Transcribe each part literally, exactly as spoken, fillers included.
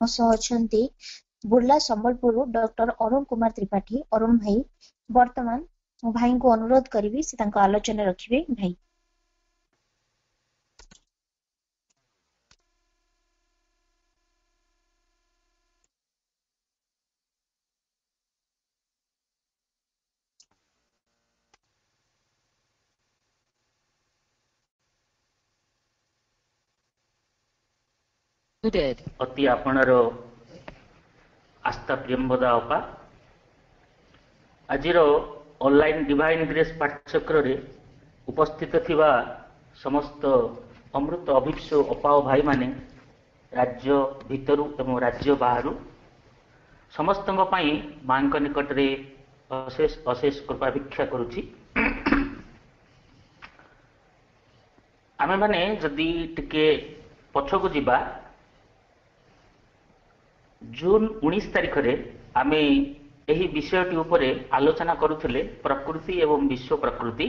ମୋ ସହ ଅଛନ୍ତି ବୁର୍ଲା ସମ୍ବଲପୁର ଡକ୍ଟର ଅରୁଣ କୁମାର त्रिपाठी। ଅରୁଣ ଭାଇ, ବର୍ତ୍ତମାନ ମୁଁ ଭାଇଙ୍କୁ ଅନୁରୋଧ କରିବି ସେ ତାଙ୍କ ଆଲୋଚନା ରଖିବେ। ଭାଇ ଅତି ଆପଣର ଆସ୍ଥା ପ୍ରିୟମ୍ବଦା ଅପା ଆଜିର ଅନଲାଇନ୍ ଡିଭାଇନ୍ ଗ୍ରେସ୍ ପାଠ୍ୟକ୍ରମରେ ଉପସ୍ଥିତ ଥିବା ସମସ୍ତ ଅମୃତ ଅଭିପ୍ସ ଅପା ଓ ଭାଇମାନେ ରାଜ୍ୟ ଭିତରୁ ଏବଂ ରାଜ୍ୟ ବାହାରୁ ସମସ୍ତଙ୍କ ପାଇଁ ମାଙ୍କ ନିକଟରେ ଅଶେଷ ଅଶେଷ କୃପା ଭିକ୍ଷା କରୁଛି। ଆମେମାନେ ଯଦି ଟିକେ ପଛକୁ ଯିବା, ଜୁନ୍ ଉଣେଇଶ ତାରିଖରେ ଆମେ ଏହି ବିଷୟଟି ଉପରେ ଆଲୋଚନା କରୁଥିଲେ, ପ୍ରକୃତି ଏବଂ ବିଶ୍ୱ ପ୍ରକୃତି।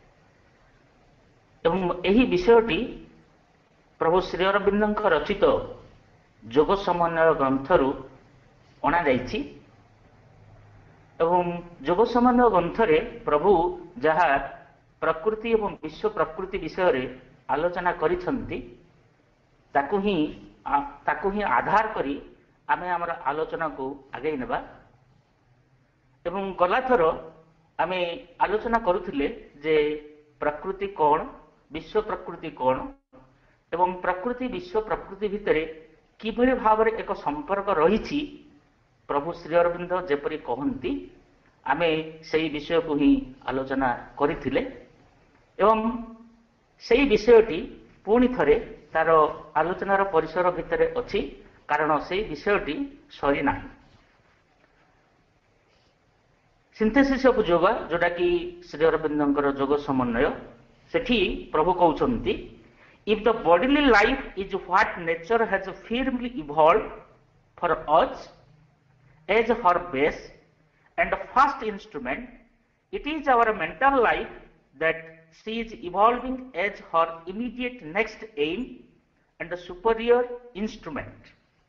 ଏବଂ ଏହି ବିଷୟଟି ପ୍ରଭୁ ଶ୍ରୀ ଅରବିନ୍ଦଙ୍କ ରଚିତ ଯୋଗ ସମନ୍ୱୟ ଗ୍ରନ୍ଥରୁ ଅଣାଯାଇଛି। ଏବଂ ଯୋଗ ସମନ୍ୱୟ ଗ୍ରନ୍ଥରେ ପ୍ରଭୁ ଯାହା ପ୍ରକୃତି ଏବଂ ବିଶ୍ୱ ପ୍ରକୃତି ବିଷୟରେ ଆଲୋଚନା କରିଛନ୍ତି ତାକୁ ହିଁ ତାକୁ ହିଁ ଆଧାର କରି ଆମେ ଆମର ଆଲୋଚନାକୁ ଆଗେଇ ନେବା। ଏବଂ ଗଲାଥର ଆମେ ଆଲୋଚନା କରୁଥିଲେ ଯେ ପ୍ରକୃତି କ'ଣ, ବିଶ୍ୱ ପ୍ରକୃତି କ'ଣ ଏବଂ ପ୍ରକୃତି ବିଶ୍ୱ ପ୍ରକୃତି ଭିତରେ କିଭଳି ଭାବରେ ଏକ ସମ୍ପର୍କ ରହିଛି ପ୍ରଭୁ ଶ୍ରୀ ଅରବିନ୍ଦ ଯେପରି କହନ୍ତି, ଆମେ ସେହି ବିଷୟକୁ ହିଁ ଆଲୋଚନା କରିଥିଲେ। ଏବଂ ସେହି ବିଷୟଟି ପୁଣି ଥରେ ତାର ଆଲୋଚନାର ପରିସର ଭିତରେ ଅଛି, କାରଣ ସେହି ବିଷୟଟି ସରି ନାହିଁ। ସିନ୍ଥେସିସ୍ ଅଫ୍ ଯୋଗ, ଯୋଉଟା କି ଶ୍ରୀ ଅରବିନ୍ଦଙ୍କର ଯୋଗ ସମନ୍ୱୟ, ସେଠି ପ୍ରଭୁ କହୁଛନ୍ତି, if the bodily life is what nature has firmly evolved for us as her base and first instrument, it is our mental life that she is evolving as her immediate next aim and the superior instrument.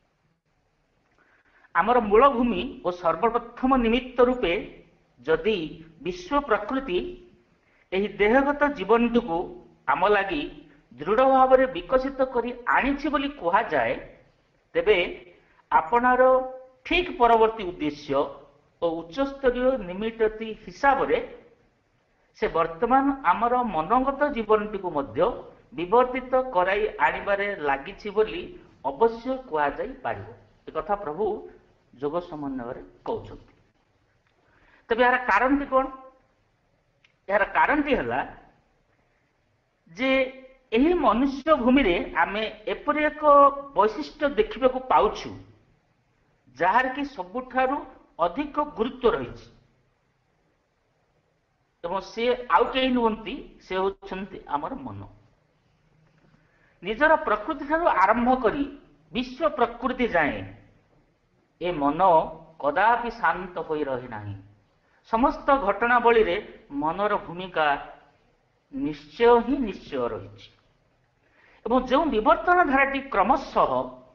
ଆମର ମୂଳ ଭୂମି ଓ ସର୍ବପ୍ରଥମ ନିମିତ୍ତ ରୂପେ ଯଦି ବିଶ୍ୱ ପ୍ରକୃତି ଏହି ଦେହଗତ ଜୀବନଟିକୁ ଆମ ଲାଗି ଦୃଢ଼ ଭାବରେ ବିକଶିତ କରି ଆଣିଛି ବୋଲି କୁହାଯାଏ, ତେବେ ଆପଣାର ଠିକ ପରବର୍ତ୍ତୀ ଉଦ୍ଦେଶ୍ୟ ଓ ଉଚ୍ଚସ୍ତରୀୟ ନିମିତ୍ତ ହିସାବରେ ସେ ବର୍ତ୍ତମାନ ଆମର ମନୋଗତ ଜୀବନଟିକୁ ମଧ୍ୟ ବିବର୍ତ୍ତିତ କରାଇ ଆଣିବାରେ ଲାଗିଛି ବୋଲି ଅବଶ୍ୟ କୁହାଯାଇପାରିବ। ଏକଥା ପ୍ରଭୁ ଯୋଗ ସମନ୍ୱୟରେ କହୁଛନ୍ତି। ତେବେ ଏହାର କାରଣଟି କ'ଣ? ଏହାର କାରଣଟି ହେଲା ଯେ ଏହି ମନୁଷ୍ୟ ଭୂମିରେ ଆମେ ଏପରି ଏକ ବୈଶିଷ୍ଟ୍ୟ ଦେଖିବାକୁ ପାଉଛୁ ଯାହାର କି ସବୁଠାରୁ ଅଧିକ ଗୁରୁତ୍ୱ ରହିଛି। ଏବଂ ସେ ଆଉ କେହି ନୁହନ୍ତି, ସେ ହେଉଛନ୍ତି ଆମର ମନ। ନିଜର ପ୍ରକୃତି ଠାରୁ ଆରମ୍ଭ କରି ବିଶ୍ୱ ପ୍ରକୃତି ଯାଏଁ ଏ ମନ କଦାପି ଶାନ୍ତ ହୋଇ ରହିନାହିଁ। ସମସ୍ତ ଘଟଣାବଳୀରେ ମନର ଭୂମିକା ନିଶ୍ଚୟ ହିଁ ନିଶ୍ଚୟ ରହିଛି। ଏବଂ ଯେଉଁ ବିବର୍ତ୍ତନ ଧାରାଟି କ୍ରମଶଃ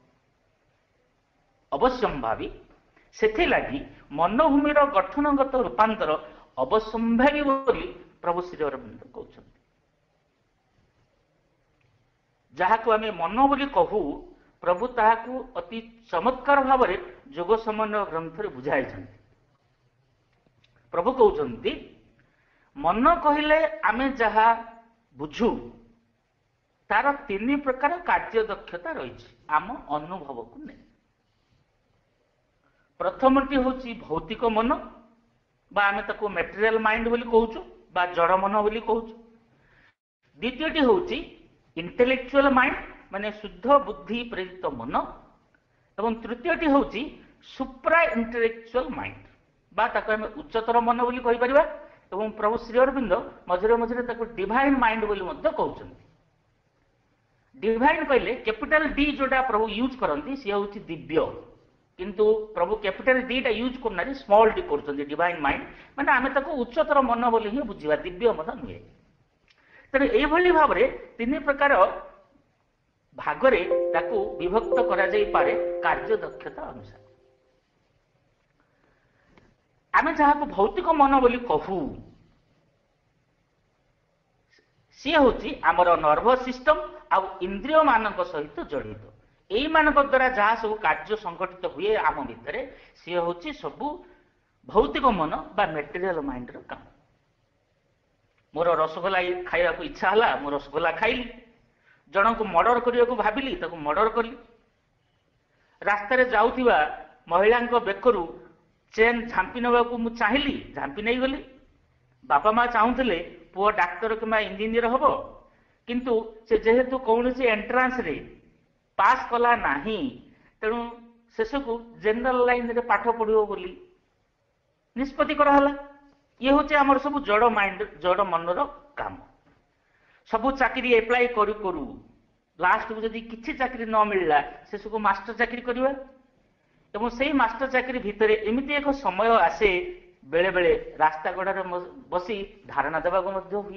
ଅବଶ୍ୟମ୍ଭାବୀ, ସେଥିଲାଗି ମନୋଭୂମିର ଗଠନଗତ ରୂପାନ୍ତର ଅବଶ୍ୟମ୍ଭାବୀ ବୋଲି ପ୍ରଭୁ ଶ୍ରୀ ଅରବିନ୍ଦ କହୁଛନ୍ତି। ଯାହାକୁ ଆମେ ମନ ବୋଲି କହୁ, ପ୍ରଭୁ ତାହାକୁ ଅତି ଚମତ୍କାର ଭାବରେ ଯୋଗ ସମନ୍ୱୟ ଗ୍ରନ୍ଥରେ ବୁଝାଇଛନ୍ତି। ପ୍ରଭୁ କହୁଛନ୍ତି, ମନ କହିଲେ ଆମେ ଯାହା ବୁଝୁ ତାର ତିନି ପ୍ରକାର କାର୍ଯ୍ୟ ଦକ୍ଷତା ରହିଛି ଆମ ଅନୁଭବକୁ ନେଇ। ପ୍ରଥମଟି ହେଉଛି ଭୌତିକ ମନ, ବା ଆମେ ତାକୁ ମେଟେରିଆଲ ମାଇଣ୍ଡ ବୋଲି କହୁଛୁ ବା ଜଡ଼ ମନ ବୋଲି କହୁଛୁ। ଦ୍ୱିତୀୟଟି ହେଉଛି ଇଣ୍ଟେଲେକ୍ଚୁଆଲ ମାଇଣ୍ଡ, ମାନେ ଶୁଦ୍ଧ ବୁଦ୍ଧି ପ୍ରେରିତ ମନ। ଏବଂ ତୃତୀୟଟି ହେଉଛି ସୁପ୍ରା ଇଣ୍ଟେଲେକ୍ଚୁଆଲ ମାଇଣ୍ଡ, ବା ତାକୁ ଆମେ ଉଚ୍ଚତର ମନ ବୋଲି କହିପାରିବା। ଏବଂ ପ୍ରଭୁ ଶ୍ରୀ ଅରବିନ୍ଦ ମଝିରେ ମଝିରେ ତାକୁ ଡିଭାଇନ୍ ମାଇଣ୍ଡ ବୋଲି ମଧ୍ୟ କହୁଛନ୍ତି। ଡିଭାଇନ୍ କହିଲେ କ୍ୟାପିଟାଲ ଡି ଯୋଉଟା ପ୍ରଭୁ ୟୁଜ୍ କରନ୍ତି ସିଏ ହେଉଛି ଦିବ୍ୟ, କିନ୍ତୁ ପ୍ରଭୁ କ୍ୟାପିଟାଲ ଡି ଟା ୟୁଜ୍ କରୁନାହାନ୍ତି, ସ୍ମଲ ଡି କରୁଛନ୍ତି ଡିଭାଇନ୍ ମାଇଣ୍ଡ। ମାନେ ଆମେ ତାକୁ ଉଚ୍ଚତର ମନ ବୋଲି ହିଁ ବୁଝିବା, ଦିବ୍ୟ ମନ ନୁହେଁ। ତେଣୁ ଏଇଭଳି ଭାବରେ ତିନି ପ୍ରକାର ଭାଗରେ ତାକୁ ବିଭକ୍ତ କରାଯାଇପାରେ କାର୍ଯ୍ୟ ଦକ୍ଷତା ଅନୁସାରେ। ଆମେ ଯାହାକୁ ଭୌତିକ ମନ ବୋଲି କହୁ ସିଏ ହେଉଛି ଆମର ନର୍ଭସ ସିଷ୍ଟମ ଆଉ ଇନ୍ଦ୍ରିୟ ମାନଙ୍କ ସହିତ ଜଡ଼ିତ। ଏଇମାନଙ୍କ ଦ୍ୱାରା ଯାହା ସବୁ କାର୍ଯ୍ୟ ସଂଗଠିତ ହୁଏ ଆମ ଭିତରେ ସିଏ ହେଉଛି ସବୁ ଭୌତିକ ମନ ବା ମେଟେରିଆଲ ମାଇଣ୍ଡର କାମ। ମୋର ରସଗୋଲା ଖାଇବାକୁ ଇଚ୍ଛା ହେଲା, ମୁଁ ରସଗୋଲା ଖାଇଲି। ଜଣଙ୍କୁ ମର୍ଡର କରିବାକୁ ଭାବିଲି, ତାକୁ ମର୍ଡର କଲି। ରାସ୍ତାରେ ଯାଉଥିବା ମହିଳାଙ୍କ ବେକରୁ ଚେନ୍ ଝାମ୍ପି ନେବାକୁ ମୁଁ ଚାହିଁଲି, ଝାମ୍ପି ନେଇଗଲି। ବାପା ମା ଚାହୁଁଥିଲେ ପୁଅ ଡାକ୍ତର କିମ୍ବା ଇଞ୍ଜିନିୟର ହବ, କିନ୍ତୁ ସେ ଯେହେତୁ କୌଣସି ଏଣ୍ଟ୍ରାନ୍ସରେ ପାସ୍ କଲା ନାହିଁ, ତେଣୁ ଶେଷକୁ ଜେନେରାଲ ଲାଇନରେ ପାଠ ପଢିବ ବୋଲି ନିଷ୍ପତ୍ତି କରାହେଲା। ଇଏ ହେଉଛି ଆମର ସବୁ ଜଡ଼ ମାଇଣ୍ଡ, ଜଡ଼ ମନର କାମ। ସବୁ ଚାକିରି ଆପ୍ଲାଏ କରୁ କରୁ ଲାଷ୍ଟକୁ ଯଦି କିଛି ଚାକିରି ନ ମିଳିଲା ଶେଷକୁ ମାଷ୍ଟର ଚାକିରି କରିବା। ଏବଂ ସେଇ ମାଷ୍ଟର ଚାକିରି ଭିତରେ ଏମିତି ଏକ ସମୟ ଆସେ ବେଳେ ବେଳେ ରାସ୍ତା କଡ଼ରେ ବସି ଧାରଣା ଦେବାକୁ ମଧ୍ୟ ହୁଏ।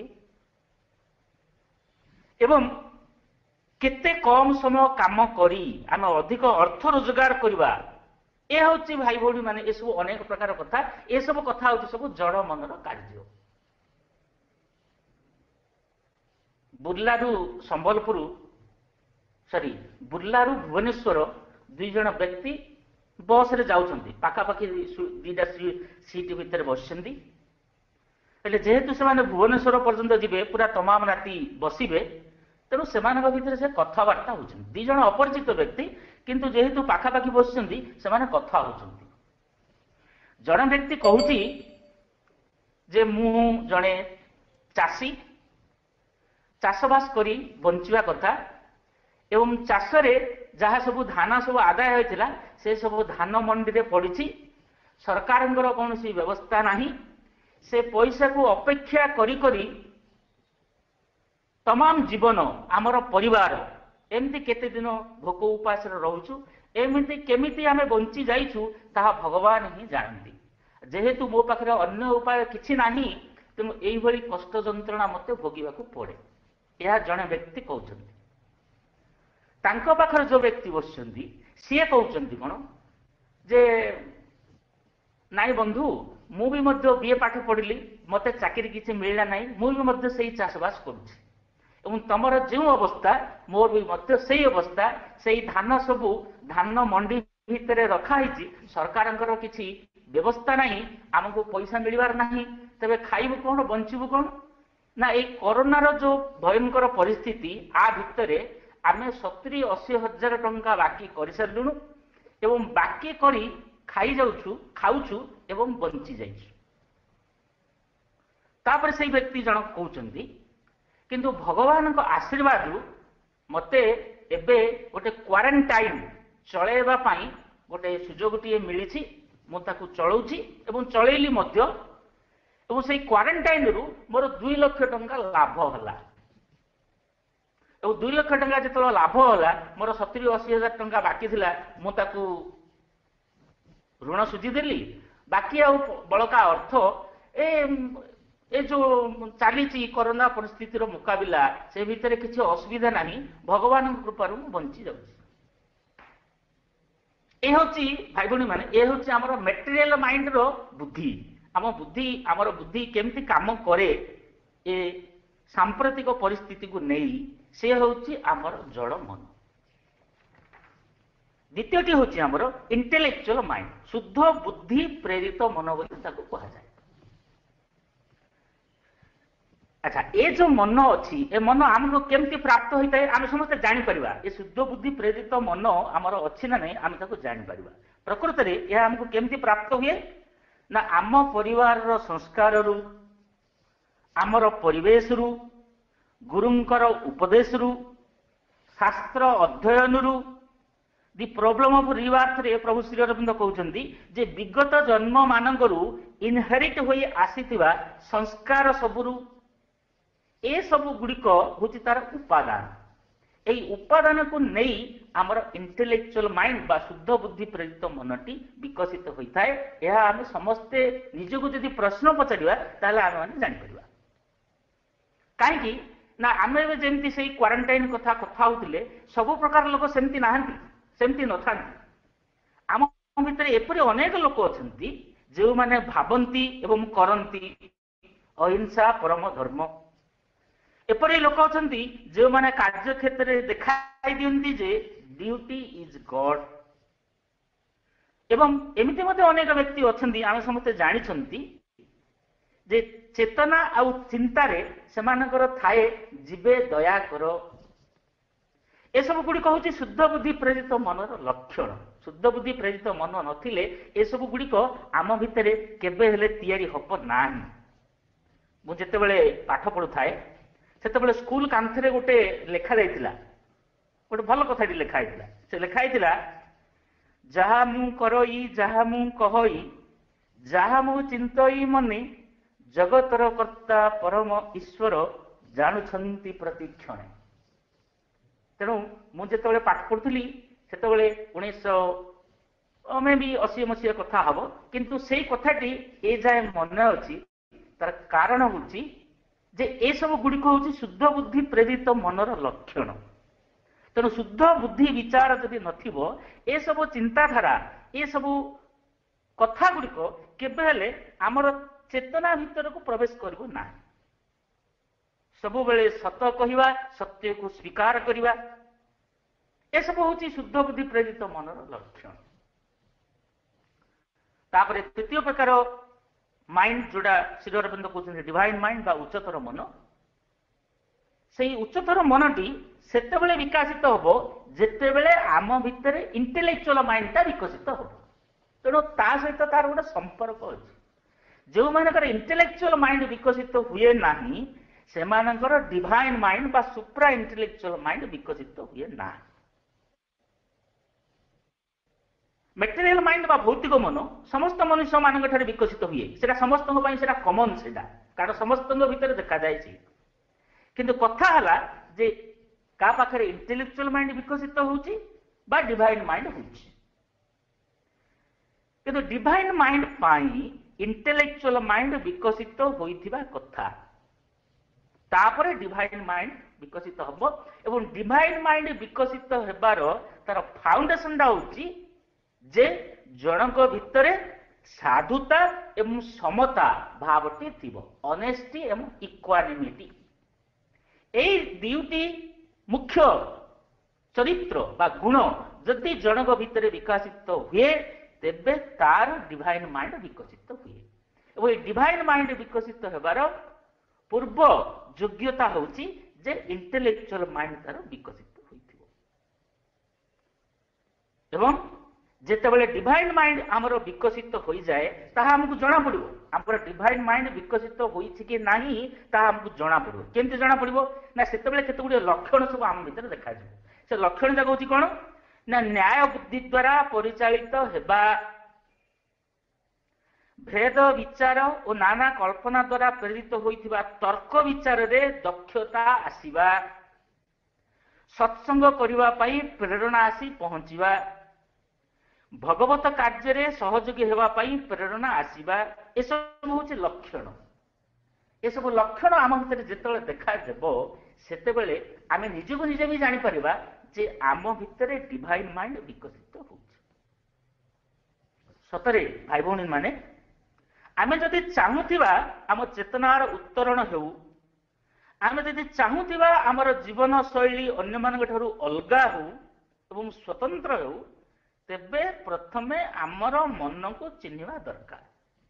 ଏବଂ କେତେ କମ ସମୟ କାମ କରି ଆମେ ଅଧିକ ଅର୍ଥ ରୋଜଗାର କରିବା, ଏ ହେଉଛି ଭାଇ ଭଉଣୀ ମାନେ ଏସବୁ ଅନେକ ପ୍ରକାର କଥା। ଏସବୁ କଥା ହେଉଛି ସବୁ ଜଡ଼ ମନର କାର୍ଯ୍ୟ। ବୁର୍ଲାରୁ ସମ୍ବଲପୁର ସରି ବୁର୍ଲାରୁ ଭୁବନେଶ୍ୱର ଦୁଇ ଜଣ ବ୍ୟକ୍ତି ବସରେ ଯାଉଛନ୍ତି, ପାଖାପାଖି ଦିଟା ସିଟ୍ ଭିତରେ ବସିଛନ୍ତି। ହେଲେ ଯେହେତୁ ସେମାନେ ଭୁବନେଶ୍ୱର ପର୍ଯ୍ୟନ୍ତ ଯିବେ, ପୁରା ତମାମ ରାତି ବସିବେ, ତେଣୁ ସେମାନଙ୍କ ଭିତରେ ସେ କଥାବାର୍ତ୍ତା ହେଉଛନ୍ତି। ଦି ଜଣ ଅପରିଚିତ ବ୍ୟକ୍ତି, କିନ୍ତୁ ଯେହେତୁ ପାଖାପାଖି ବସିଛନ୍ତି ସେମାନେ କଥା ହେଉଛନ୍ତି। ଜଣେ ବ୍ୟକ୍ତି କହୁଛି ଯେ ମୁଁ ଜଣେ ଚାଷୀ, ଚାଷବାସ କରି ବଞ୍ଚିବା କଥା, ଏବଂ ଚାଷରେ ଯାହା ସବୁ ଧାନ ସବୁ ଆଦାୟ ହୋଇଥିଲା ସେ ସବୁ ଧାନ ମଣ୍ଡିରେ ପଡ଼ିଛି, ସରକାରଙ୍କର କୌଣସି ବ୍ୟବସ୍ଥା ନାହିଁ। ସେ ପଇସାକୁ ଅପେକ୍ଷା କରି କରି ତମାମ ଜୀବନ ଆମର ପରିବାର ଏମିତି କେତେ ଦିନ ଭୋକ ଉପାସରେ ରହୁଛୁ, ଏମିତି କେମିତି ଆମେ ବଞ୍ଚି ଯାଇଛୁ ତାହା ଭଗବାନ ହିଁ ଜାଣନ୍ତି। ଯେହେତୁ ମୋ ପାଖରେ ଅନ୍ୟ ଉପାୟ କିଛି ନାହିଁ, ତେଣୁ ଏଇଭଳି କଷ୍ଟ ଯନ୍ତ୍ରଣା ମୋତେ ଭୋଗିବାକୁ ପଡ଼େ। ଏହା ଜଣେ ବ୍ୟକ୍ତି କହୁଛନ୍ତି। ତାଙ୍କ ପାଖରେ ଯୋଉ ବ୍ୟକ୍ତି ବସିଛନ୍ତି ସିଏ କହୁଛନ୍ତି କଣ ଯେ ନାଇଁ ବନ୍ଧୁ, ମୁଁ ବି ମଧ୍ୟ ବିଏ ପାଠ ପଢିଲି, ମତେ ଚାକିରି କିଛି ମିଳିଲା ନାହିଁ, ମୁଁ ବି ମଧ୍ୟ ସେଇ ଚାଷବାସ କରୁଛି, ଏବଂ ତମର ଯେଉଁ ଅବସ୍ଥା ମୋର ବି ମଧ୍ୟ ସେଇ ଅବସ୍ଥା। ସେଇ ଧାନ ସବୁ ଧାନ ମଣ୍ଡି ଭିତରେ ରଖା ହେଇଛି, ସରକାରଙ୍କର କିଛି ବ୍ୟବସ୍ଥା ନାହିଁ, ଆମକୁ ପଇସା ମିଳିବାର ନାହିଁ। ତେବେ ଖାଇବୁ କଣ, ବଞ୍ଚିବୁ କଣ? ନା ଏଇ କରୋନାର ଯୋଉ ଭୟଙ୍କର ପରିସ୍ଥିତି, ଆ ଭିତରେ ଆମେ ସତୁରି ଅଶୀ ହଜାର ଟଙ୍କା ବାକି କରିସାରିଲୁଣୁ, ଏବଂ ବାକି କରି ଖାଇଯାଉଛୁ, ଖାଉଛୁ ଏବଂ ବଞ୍ଚି ଯାଇଛୁ। ତାପରେ ସେଇ ବ୍ୟକ୍ତି ଜଣକ କହୁଛନ୍ତି କିନ୍ତୁ ଭଗବାନଙ୍କ ଆଶୀର୍ବାଦରୁ ମତେ ଏବେ ଗୋଟେ କ୍ୱାରେଣ୍ଟାଇନ ଚଳେଇବା ପାଇଁ ଗୋଟେ ସୁଯୋଗଟିଏ ମିଳିଛି, ମୁଁ ତାକୁ ଚଳଉଛି ଏବଂ ଚଳେଇଲି ମଧ୍ୟ। ଏବଂ ସେଇ କ୍ୱାରେଣ୍ଟାଇନରୁ ମୋର ଦୁଇ ଲକ୍ଷ ଟଙ୍କା ଲାଭ ହେଲା। ଏବଂ ଦୁଇ ଲକ୍ଷ ଟଙ୍କା ଯେତେବେଳେ ଲାଭ ହେଲା, ମୋର ସତୁରି ଅଶୀ ହଜାର ଟଙ୍କା ବାକି ଥିଲା, ମୁଁ ତାକୁ ଋଣ ସୁଝିଦେଲି। ବାକି ଆଉ ବଳକା ଅର୍ଥ ଏ ଏ ଯୋଉ ଚାଲିଛି କରୋନା ପରିସ୍ଥିତିର ମୁକାବିଲା, ସେ ଭିତରେ କିଛି ଅସୁବିଧା ନାହିଁ, ଭଗବାନଙ୍କ କୃପାରୁ ମୁଁ ବଞ୍ଚି ଯାଉଛି। ଏ ହେଉଛି ଭାଇ ଭଉଣୀ ମାନେ, ଏ ହେଉଛି ଆମର ମେଟେରିଆଲ ମାଇଣ୍ଡର ବୁଦ୍ଧି। ଆମ ବୁଦ୍ଧି ଆମର ବୁଦ୍ଧି କେମିତି କାମ କରେ ଏ ସାମ୍ପ୍ରତିକ ପରିସ୍ଥିତିକୁ ନେଇ, ସେ ହେଉଛି ଆମର ଜଡ଼ ମନ। ଦ୍ୱିତୀୟଟି ହେଉଛି ଆମର ଇଣ୍ଟେଲେକ୍ଚୁଆଲ ମାଇଣ୍ଡ, ଶୁଦ୍ଧ ବୁଦ୍ଧି ପ୍ରେରିତ ମନ ବୋଲି ତାକୁ କୁହାଯାଏ। ଆଚ୍ଛା, ଏ ଯୋଉ ମନ ଅଛି, ଏ ମନ ଆମକୁ କେମିତି ପ୍ରାପ୍ତ ହୋଇଥାଏ ଆମେ ସମସ୍ତେ ଜାଣିପାରିବା। ଏ ଶୁଦ୍ଧ ବୁଦ୍ଧି ପ୍ରେରିତ ମନ ଆମର ଅଛି ନା ନାହିଁ ଆମେ ତାକୁ ଜାଣିପାରିବା। ପ୍ରକୃତରେ ଏହା ଆମକୁ କେମିତି ପ୍ରାପ୍ତ ହୁଏ ନା ଆମ ପରିବାରର ସଂସ୍କାରରୁ, ଆମର ପରିବେଶରୁ, ଗୁରୁଙ୍କର ଉପଦେଶରୁ, ଶାସ୍ତ୍ର ଅଧ୍ୟୟନରୁ। ଦି ପ୍ରୋବ୍ଲେମ ଅଫ ରିବାର୍ଥରେ ପ୍ରଭୁ ଶ୍ରୀ ଅରବିନ୍ଦ କହୁଛନ୍ତି ଯେ ବିଗତ ଜନ୍ମ ମାନଙ୍କରୁ ଇନହେରିଟ ହୋଇ ଆସିଥିବା ସଂସ୍କାର ସବୁରୁ ଏ ସବୁ ଗୁଡ଼ିକ ହେଉଛି ତାର ଉପାଦାନ। এই ଉପାଦାନକୁ ନେଇ ଆମର ଇଣ୍ଟେଲେକ୍ଚୁଆଲ ମାଇଣ୍ଡ ବା ଶୁଦ୍ଧ ବୁଦ୍ଧି ପ୍ରେରିତ ମନଟି ବିକଶିତ ହୋଇଥାଏ। ଏହା ଆମେ ସମସ୍ତେ ନିଜକୁ ଯଦି ପ୍ରଶ୍ନ ପଚାରିବା ତାହେଲେ ଆମେ ମାନେ ଜାଣିପାରିବା। କାହିଁକି ना आमे जेमती से क्वारंटाइन कथा कथा होतिले सब प्रकार लोक सेमती नाहंती सेमती नथांती आम भितर एपरि अनेक लोक अछंती जो माने भाबंती एवं करंती अहिंसा परम धर्म एपरि लोक अछंती जो माने कार्य क्षेत्र में देखाई दियंती जे ड्यूटी इज गॉड एवं एमिति मते अनेक व्यक्ति अछंती आमे समस्त जानि छंती जे चेतना आउ चिंतारे सेमानकर थाए जीवे दया करो ए सब गुडी कहूची शुद्ध बुद्धि प्रेरित मनर लक्षण शुद्ध बुद्धि प्रेरित मन नथिले ए सब गुडी को आम भितरे केबे हेले तयारी हब नाही मु जेते बेले पाठ पढु थाए सेते बेले स्कूल कांथरे गोटे लेखा जाइतिला गोटे भल कथाटी लेखा आइतिला से लेखा आइतिला जहा मु करई जहा मु कहई जहा मु चिंतई मने जगतर कर्ता परम ईश्वर जानुछंती प्रतिक्षण तेणु मुझे पाठ पढ़ुली से उन्नीस मे भी अशी मसीहा कथा हम किंतु से कथाटी ए जाए मन अच्छी तार कारण हूँ जे ए सब गुड़िक हूँ शुद्ध बुद्धि प्रेरित मनर लक्षण तेणु शुद्ध बुद्धि विचार जदि नथिबो ए सब चिंताधारा ए सब कथा गुड़िक केबे हेले आमर चेतना भीतर को प्रवेश करिबो ना सबु बेले सत कहिबा सत्य को स्वीकार करिबा ए सब होची शुद्ध बुद्धि प्रेरित मनर लक्षण तापरे तृतीय प्रकार माइंड जोड़ा श्री अरविंद कहते डिवाइन माइंड बा उच्चतर मन से उच्चतर मनटी सेतेबेले विकसित होबो जेतेबेले आम भितर इंटेलेक्चुअल माइंडटा विकसित होबो तेणु ता सहित तार गोटे संपर्क अछि जो मानकर इंटेलेक्चुअल माइंड विकसित हुए नहीं से मानकर डिवाइन माइंड बा सुप्रा इंटेलेक्चुअल माइंड विकसित हुए ना मेटेरियल माइंड बा भौतिक मन समस्त मनुष्य मान विकसित हुए सेटा समस्त सेटा कमन सेटा कारण समस्त भीतर देखा जाए किंतु कथा हला जे का पाखरे इंटेलेक्चुअल माइंड विकसित होउची बा डिवाइन माइंड होउची किंतु डिवाइन माइंड पाई इंटेलेक्चुअल माइंड विकसित होइथिबा कथा तापरे डिवाइन माइंड विकसित हबो एवं डिवाइन माइंड विकसित हेबार तार फाउंडेशन होउची जे जनक भितरे साधुता एवं समता भावटी थिबो ऑनेस्टी एवं इक्वानिमिटी एई दुईटी मुख्य चरित्र बा गुण जदि जनक भितरे विकसित हुए तेबे तार डिवाइन माइंड विकसित हुए एवं डिवाइन माइंड विकसित हेबार पूर्व योग्यता होउची जे इंटेलेक्चुअल माइंड तार विकसित होइथिबो एवं जेतेबेले डिवाइन माइंड आमर विकसित हो जाए ताहा हमको जना पड़िबो आमर डिवाइन माइंड विकसित होइछि कि नाही ताहा हमको जना पड़िबो केमति जना पड़िबो ना सेतेबेले केते गुडी लक्षण सब आम भीतर देखा जिवो से लक्षण जाक होछि कोन ना न्याय बुद्धि द्वारा परिचालित हेबा भेद विचार और नाना कल्पना द्वारा प्रेरित होइथिबा तर्क विचार रे दक्षता आसीबा सत्संग करिवा पई प्रेरणा आसी पहुंचीबा भगवत कार्य रे सहयोगी हेबा पई प्रेरणा आसीबा ए सब होछि लक्षण ए सब लक्षण आम भीतर जेतेबेले देखा देबो सेतेबेले आमे निजको निजे भी जानि परिबा जे आम भितर डिवाइन माइंड विकसित होउछि सतरे भाई भौणी माने आमे जदि चाहूथिबा आम चेतनार उत्तरण हेउ आमे जदि चाहूथिबा आमर जीवन शैली अन्य मानक ठारू अलगा हो एवं स्वतंत्र हेउ तेबे प्रथमे आमर मन को चिन्हिबा दरकार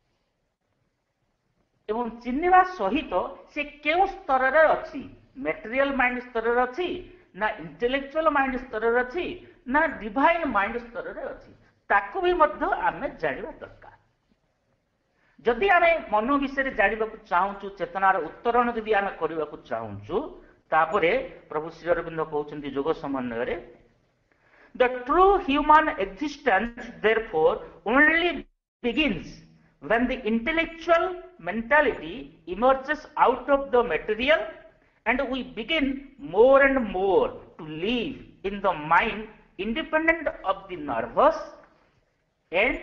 एवं चिन्हिबा सहित से केउ स्तर रे अछि मेटेरियल माइंड स्तर रे अछि ना इंटेलेक्चुअल माइंड स्तर रे अछि ना डिवाइन माइंड स्तर रे अछि ताकू भी मध्य आमे जानिबा दरकार जदि आमे मन विषय जानिबा चाहूचु चेतनार उत्तरण जदि आमे करिबा चाहूचु तापरे प्रभु श्री अरविंद कहउछन्ति योग समन्वय रे The true human existence, therefore, only begins when the intellectual mentality emerges out of the material and we begin more and more to live in the mind independent of the nervous and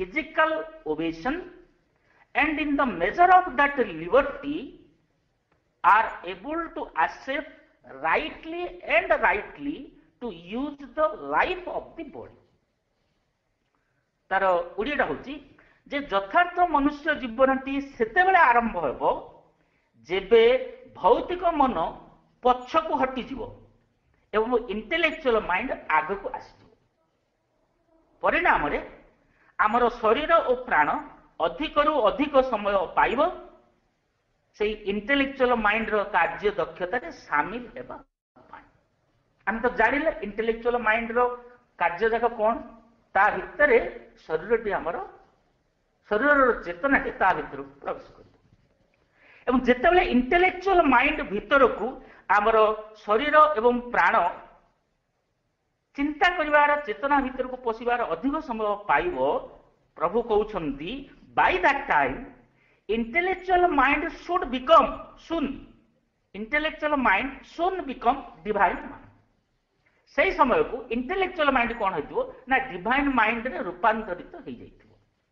physical ovation, and in the measure of that liberty are able to accept rightly and rightly to use the life of the body. तार ओडियाटा होची जे यथार्थ मनुष्य जीवनटी सेतेबेले आरंभ हेबो जेबे भौतिक मन पछकु हटि जीवो एवं इंटेलेक्चुअल माइंड आगकु आसी जीवो। परिणाम रे आमर शरीर और प्राण अधिक रु अधिक समय पाइब से इंटेलेक्चुअल माइंड रो कार्य दक्षता रे शामिल हेबा। हम तो जानिले इंटेलेक्चुअल माइंड रो कार्य जाक कोन ता भितर शरीरटी आमर शरीर चेतनाटी ता भितर प्रवेश कर एवं जेतेबेले इंटेलेक्चुअल माइंड भितर को आमर शरीर एवं प्राण चिंता करिवार चेतना भितर को पशिबार अधिक समय पाइब प्रभु कहउछंती by that time intellectual mind should become soon intellectual mind soon become divine mind. से समय को इंटेलेक्चुअल माइंड कौन हो ना डिवाइन माइंड रे रूपांतरित हो जाइथिबो।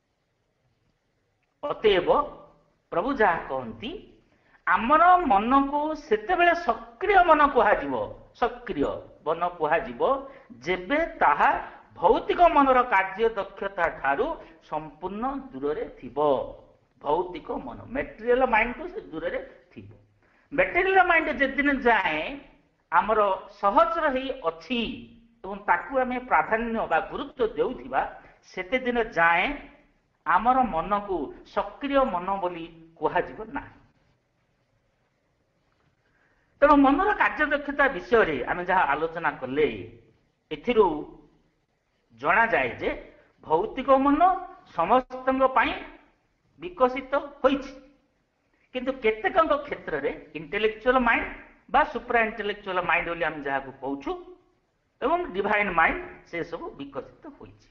अतएव प्रभु जहा कहती आमर मन को सेतेबेले सक्रिय मन कुहाजिबो सक्रिय मन कुहाजिबो जेबे ताहा भौतिक मनर कार्य दक्षता ठारू संपूर्ण दूर रे थिबो। भौतिक मन मेटेरियल माइंड को से दूर रे थिबो। मेटेरियल माइंड जेदिन जाए आमर सहज रही अच्छी एवं ताकू आमे प्राधान्य बा गुरुत्व देउथिबा सेते दिन जाए आमर मन को सक्रिय मन बोली कुहाजिबो ना। तेणु मनर कार्य दक्षता विषय आम जहाँ आलोचना कले एथिरु जना जाए जे भौतिक मन समस्त विकसित होइछि किंतु केतेकंक क्षेत्र रे इंटेलेक्चुअल माइंड बा सुप्रा इंटेलेक्चुअल माइंड बोली आम जहाँ कहूछु एवं डिवाइन माइंड से सब विकसित होइछि।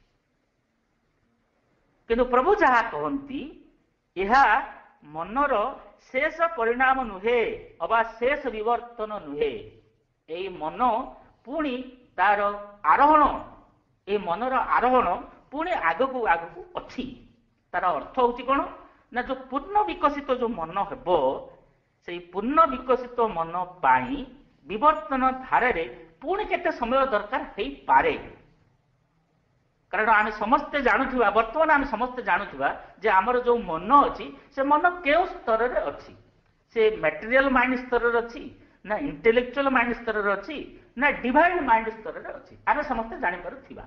किंतु प्रभु जहाँ कहती यह मनर शेष परिणाम नुहे अबा शेष विवर्तन नुहे। यही मन पुणी तार आरोहण ए मनर आरोहण पुणी आगकू आगकू अच्छी। तार अर्थ होची कौन ना जो पूर्ण विकसित जो मन हेबो से पूर्ण विकसित मन पाई विवर्तन धारे रे पुणी केते समय दरकार हेई पारे। कारण आम समस्ते जानुवा बर्तमान आम समस्ते जानुवा जे आमर जो मन अच्छी से मन केउ स्तर रे अच्छी से मटेरियल माइंड स्तर रे अच्छी ना इंटेलेक्चुअल माइंड स्तर रे अच्छी ना डिवाइन माइंड स्तर रे अच्छी आम समस्ते जानि पारुथिबा।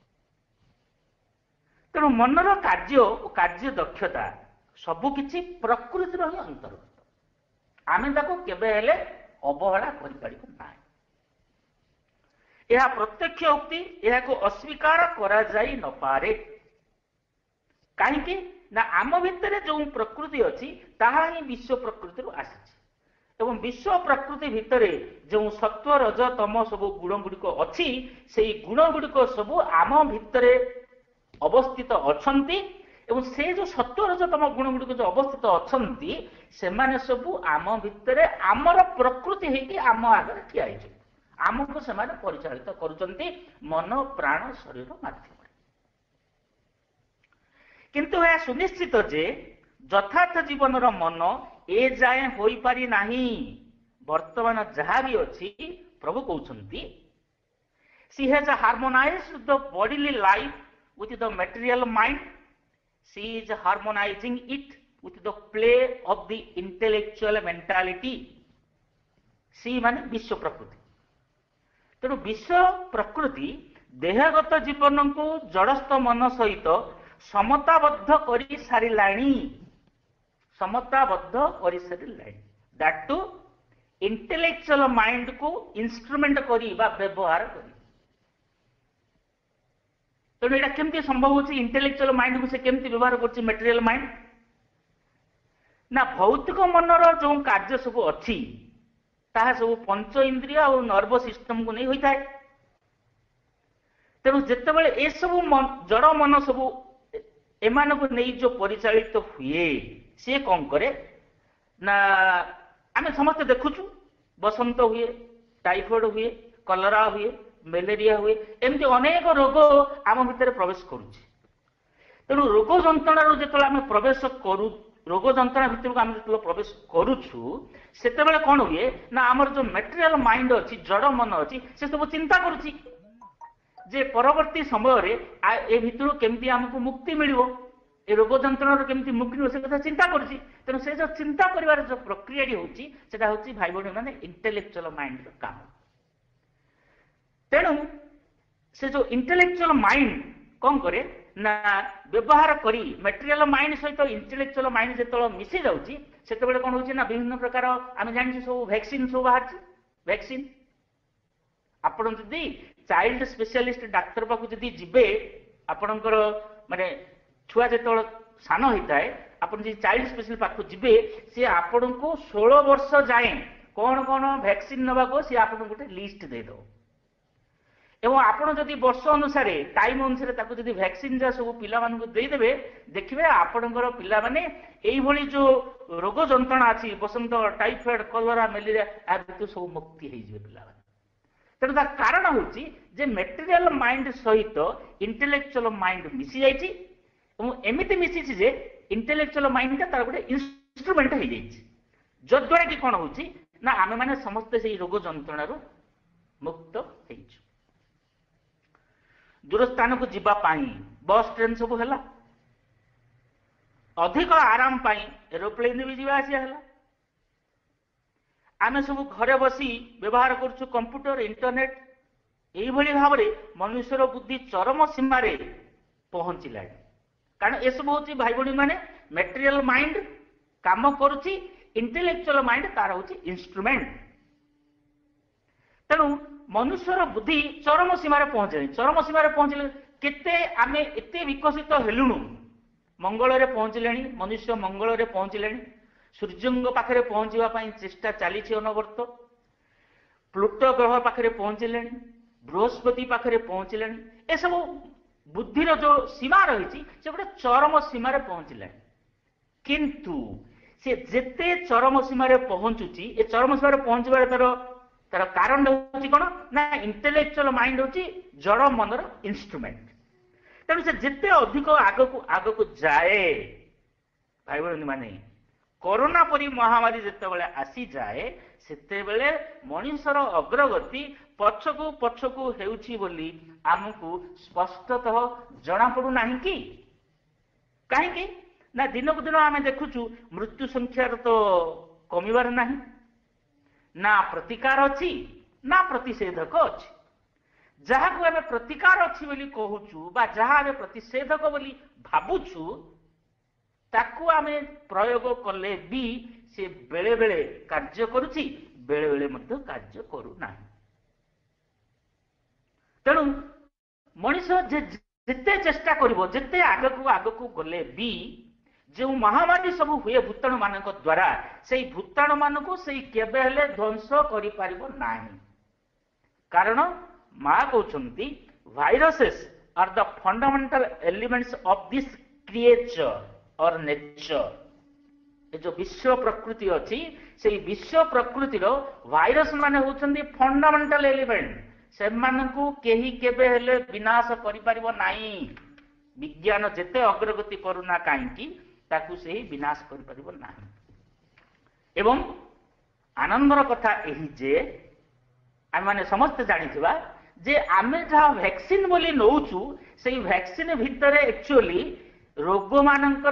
तेणु मनर कार्य और कार्य दक्षता सबकिछि प्रकृतिर ही अंतर्गत। आम ताको केबे हेले अवहेला करि पारिबो नाही। यह प्रत्यक्ष उक्ति यह को अस्वीकार करा जाई न पारे। कहीं ना आम भितर जो प्रकृति अच्छी ताहा ही विश्व प्रकृति आसी एवं विश्व प्रकृति भितर जो सत्व रज तम सब गुण गुड़िक अच्छी से गुण गुड़िक सब आम भितर अवस्थित अछंती एवं से जो सत्व रज तम गुण गुड़िक जो अवस्थित अछंती से माने सब आम भितर आमर प्रकृति हेकि आम आगे ठिया होइछे। आमको से परिचालित करुचंती मन प्राण शरीर माध्यम। किंतु यह सुनिश्चित जे यथार्थ जीवन मन ए जाए होई पारि नाही। वर्तमान जहाँ भी अच्छी प्रभु कहउछंती she has harmonised the bodily life with the material mind. She is harmonizing it with the play of the intellectual mentality. She माने विश्व प्रकृति। तेणु विश्व प्रकृति देहगत जीवन को जड़स्थ मन सहित समताबद्ध करी सारिलाणी समताबद्ध करी सारिलाणी। दैट टू इंटेलेक्चुअल माइंड को इंस्ट्रूमेंट करी बा व्यवहार करी। तेणु यहाँ केमती संभव होची इंटेलेक्चुअल माइंड को से केमती व्यवहार करची मटेरियल माइंड ना भौतिक मनर जो कार्य सब अच्छी ताहा सब पंच इंद्रिय और नर्व सिस्टम को नहीं होता है। तेणु जितेबाला ए सब जड़ मन सब एमान को नहीं जो परिचालित तो हुए सी कौन करे ना आम समस्त देखुचु बसंत हुए टाइफॉइड हुए कलरा हुए मलेरिया हुए एमती अनेक रोग आम भितर प्रवेश करुचे। तेणु रोग जंत्रणा जो आम प्रवेश करू ରୋଗ ଯନ୍ତ୍ରଣା ଭିତରକୁ ଆମେ ଯେତେବେଳେ ପ୍ରବେଶ କରୁଛୁ ସେତେବେଳେ କଣ ହୁଏ ନା ଆମର ଯୋଉ ମେଟେରିଆଲ ମାଇଣ୍ଡ ଅଛି, ଜଡ ମନ ଅଛି, ସେ ସବୁ ଚିନ୍ତା କରୁଛି ଯେ ପରବର୍ତ୍ତୀ ସମୟରେ ଏ ଭିତରୁ କେମିତି ଆମକୁ ମୁକ୍ତି ମିଳିବ, ଏ ରୋଗ ଯନ୍ତ୍ରଣାରୁ କେମିତି ମୁକ୍ତି ମିଳିବ ସେ କଥା ଚିନ୍ତା କରୁଛି। ତେଣୁ ସେ ଯୋଉ ଚିନ୍ତା କରିବାର ଯୋଉ ପ୍ରକ୍ରିୟାଟି ହଉଛି ସେଟା ହଉଛି ଭାଇ ଭଉଣୀ ମାନେ ଇଣ୍ଟେଲେକ୍ଚୁଆଲ ମାଇଣ୍ଡର କାମ। ତେଣୁ ସେ ଯୋଉ ଇଣ୍ଟେଲେକ୍ଚୁଆଲ ମାଇଣ୍ଡ କଣ କରେ ନା ବ୍ୟବହାର କରି ମେଟେରିଆଲ ମାଇଣ୍ଡ ସହିତ ଇଣ୍ଟେଲେକ୍ଚୁଆଲ ମାଇଣ୍ଡ ଯେତେବେଳେ ମିଶି ଯାଉଛି ସେତେବେଳେ କଣ ହଉଛି ନା ବିଭିନ୍ନ ପ୍ରକାର ଆମେ ଜାଣିଛୁ ସବୁ ଭ୍ୟାକ୍ସିନ ସବୁ ବାହାରିଛି। ଭ୍ୟାକ୍ସିନ ଆପଣ ଯଦି ଚାଇଲ୍ଡ ସ୍ପେଶାଲିଷ୍ଟ ଡାକ୍ତର ପାଖକୁ ଯଦି ଯିବେ, ଆପଣଙ୍କର ମାନେ ଛୁଆ ଯେତେବେଳେ ସାନ ହେଇଥାଏ ଆପଣ ଯଦି ଚାଇଲ୍ଡ ସ୍ପେଶାଲିଷ୍ଟ ପାଖକୁ ଯିବେ ସେ ଆପଣଙ୍କୁ ଷୋହଳ ବର୍ଷ ଯାଏଁ କଣ କଣ ଭ୍ୟାକ୍ସିନ ନେବାକୁ ସେ ଆପଣଙ୍କୁ ଗୋଟେ ଲିଷ୍ଟ ଦେଇଦେବ ଏବଂ ଆପଣ ଯଦି ବର୍ଷ ଅନୁସାରେ ଟାଇମ ଅନୁସାରେ ତାକୁ ଯଦି ଭ୍ୟାକ୍ସିନ ଯା ସବୁ ପିଲାମାନଙ୍କୁ ଦେଇଦେବେ ଦେଖିବେ ଆପଣଙ୍କର ପିଲାମାନେ ଏଇଭଳି ଯୋଉ ରୋଗ ଯନ୍ତ୍ରଣା ଅଛି ବସନ୍ତ, ଟାଇଫଏଡ, କଲେରା, ମ୍ୟାଲେରିଆ ଆ ଭିତରୁ ସବୁ ମୁକ୍ତି ହେଇଯିବେ ପିଲାମାନେ। ତେଣୁ ତାର କାରଣ ହଉଛି ଯେ ମେଟେରିଆଲ ମାଇଣ୍ଡ ସହିତ ଇଣ୍ଟେଲେକ୍ଚୁଆଲ ମାଇଣ୍ଡ ମିଶି ଯାଇଛି ଏବଂ ଏମିତି ମିଶିଛି ଯେ ଇଣ୍ଟେଲେକ୍ଚୁଆଲ ମାଇଣ୍ଡଟା ତାର ଗୋଟେ ଇନଷ୍ଟ୍ରୁମେଣ୍ଟ ହେଇଯାଇଛି, ଯଦ୍ୱାରା କି କଣ ହଉଛି ନା ଆମେ ମାନେ ସମସ୍ତେ ସେଇ ରୋଗ ଯନ୍ତ୍ରଣାରୁ ମୁକ୍ତ ହେଇଛୁ। ଦୂର ସ୍ଥାନକୁ ଯିବା ପାଇଁ ବସ୍ ଟ୍ରେନ ସବୁ ହେଲା, ଅଧିକ ଆରାମ ପାଇଁ ଏରୋପ୍ଲେନ ବି ଯିବା ଆସିବା ହେଲା, ଆମେ ସବୁ ଘରେ ବସି ବ୍ୟବହାର କରୁଛୁ କମ୍ପ୍ୟୁଟର, ଇଣ୍ଟରନେଟ। ଏଇଭଳି ଭାବରେ ମନୁଷ୍ୟର ବୁଦ୍ଧି ଚରମ ସୀମାରେ ପହଞ୍ଚିଲାଣି। କାରଣ ଏସବୁ ହଉଛି ଭାଇ ଭଉଣୀ ମାନେ ମେଟେରିଆଲ ମାଇଣ୍ଡ କାମ କରୁଛି, ଇଣ୍ଟେଲେକ୍ଚୁଆଲ ମାଇଣ୍ଡ ତାର ହଉଛି ଇନଷ୍ଟ୍ରୁମେଣ୍ଟ। ତେଣୁ ମନୁଷ୍ୟର ବୁଦ୍ଧି ଚରମ ସୀମାରେ ପହଞ୍ଚିଲାଣି। ଚରମ ସୀମାରେ ପହଞ୍ଚିଲେ କେତେ ଆମେ ଏତେ ବିକଶିତ ହେଲୁଣୁ, ମଙ୍ଗଳରେ ପହଞ୍ଚିଲେଣି, ମନୁଷ୍ୟ ମଙ୍ଗଳରେ ପହଞ୍ଚିଲେଣି, ସୂର୍ଯ୍ୟଙ୍କ ପାଖରେ ପହଞ୍ଚିବା ପାଇଁ ଚେଷ୍ଟା ଚାଲିଛି ଅନବର୍ତ, ପ୍ଲୁଟୋ ଗ୍ରହ ପାଖରେ ପହଞ୍ଚିଲେଣି, ବୃହସ୍ପତି ପାଖରେ ପହଞ୍ଚିଲେଣି। ଏସବୁ ବୁଦ୍ଧିର ଯୋଉ ସୀମା ରହିଛି ସେ ଗୋଟେ ଚରମ ସୀମାରେ ପହଞ୍ଚିଲାଣି। କିନ୍ତୁ ସେ ଯେତେ ଚରମ ସୀମାରେ ପହଞ୍ଚୁଛି, ଏ ଚରମ ସୀମାରେ ପହଞ୍ଚିବାର ତାର ତାର କାରଣ ହଉଛି କଣ ନା ଇଣ୍ଟେଲେକ୍ଚୁଆଲ ମାଇଣ୍ଡ ହଉଛି ଜଡ ମନର ଇନଷ୍ଟ୍ରୁମେଣ୍ଟ। ତେଣୁ ସେ ଯେତେ ଅଧିକ ଆଗକୁ ଆଗକୁ ଯାଏ, ଭାଇ ଭଉଣୀ ମାନେ କରୋନା ପରି ମହାମାରୀ ଯେତେବେଳେ ଆସିଯାଏ ସେତେବେଳେ ମଣିଷର ଅଗ୍ରଗତି ପଛକୁ ପଛକୁ ହେଉଛି ବୋଲି ଆମକୁ ସ୍ପଷ୍ଟତଃ ଜଣାପଡୁନାହିଁ କି? କାହିଁକି ନା ଦିନକୁ ଦିନ ଆମେ ଦେଖୁଛୁ ମୃତ୍ୟୁ ସଂଖ୍ୟାର ତ କମିବାର ନାହିଁ, ନା ପ୍ରତିକାର ଅଛି ନା ପ୍ରତିଷେଧକ ଅଛି। ଯାହାକୁ ଆମେ ପ୍ରତିକାର ଅଛି ବୋଲି କହୁଛୁ ବା ଯାହା ଆମେ ପ୍ରତିଷେଧକ ବୋଲି ଭାବୁଛୁ ତାକୁ ଆମେ ପ୍ରୟୋଗ କଲେ ବି ସେ ବେଳେ ବେଳେ କାର୍ଯ୍ୟ କରୁଛି, ବେଳେ ବେଳେ ମଧ୍ୟ କାର୍ଯ୍ୟ କରୁନାହିଁ। ତେଣୁ ମଣିଷ ଯେତେ ଚେଷ୍ଟା କରିବ, ଯେତେ ଆଗକୁ ଆଗକୁ ଗଲେ ବି ଯେଉଁ ମହାମାରୀ ସବୁ ହୁଏ ଭୂତାଣୁ ମାନଙ୍କ ଦ୍ୱାରା, ସେଇ ଭୂତାଣୁ ମାନଙ୍କୁ ସେଇ କେବେ ହେଲେ ଧ୍ୱଂସ କରିପାରିବ ନାହିଁ। କାରଣ ମା କହୁଛନ୍ତି viruses are the fundamental elements of this creature or nature. ଏ ଯୋଉ ବିଶ୍ୱ ପ୍ରକୃତି ଅଛି ସେଇ ବିଶ୍ୱ ପ୍ରକୃତିର ଭାଇରସ ମାନେ ହଉଛନ୍ତି ଫଣ୍ଡାମେଣ୍ଟାଲ ଏଲିମେଣ୍ଟ। ସେମାନଙ୍କୁ କେହି କେବେ ହେଲେ ବିନାଶ କରିପାରିବ ନାହିଁ। ବିଜ୍ଞାନ ଯେତେ ଅଗ୍ରଗତି କରୁନା କାହିଁକି ତାକୁ ସେହି ବିନାଶ କରିପାରିବ ନାହିଁ। ଏବଂ ଆନନ୍ଦର କଥା ଏହି ଯେ ଆମେ ସମସ୍ତେ ଜାଣିଥିବା ଯେ ଆମେ ଯାହା ଭ୍ୟାକ୍ସିନ ବୋଲି ନଉଛୁ ସେଇ ଭ୍ୟାକ୍ସିନ ଭିତରେ ଆକ୍ଚୁଆଲି ରୋଗ ମାନଙ୍କର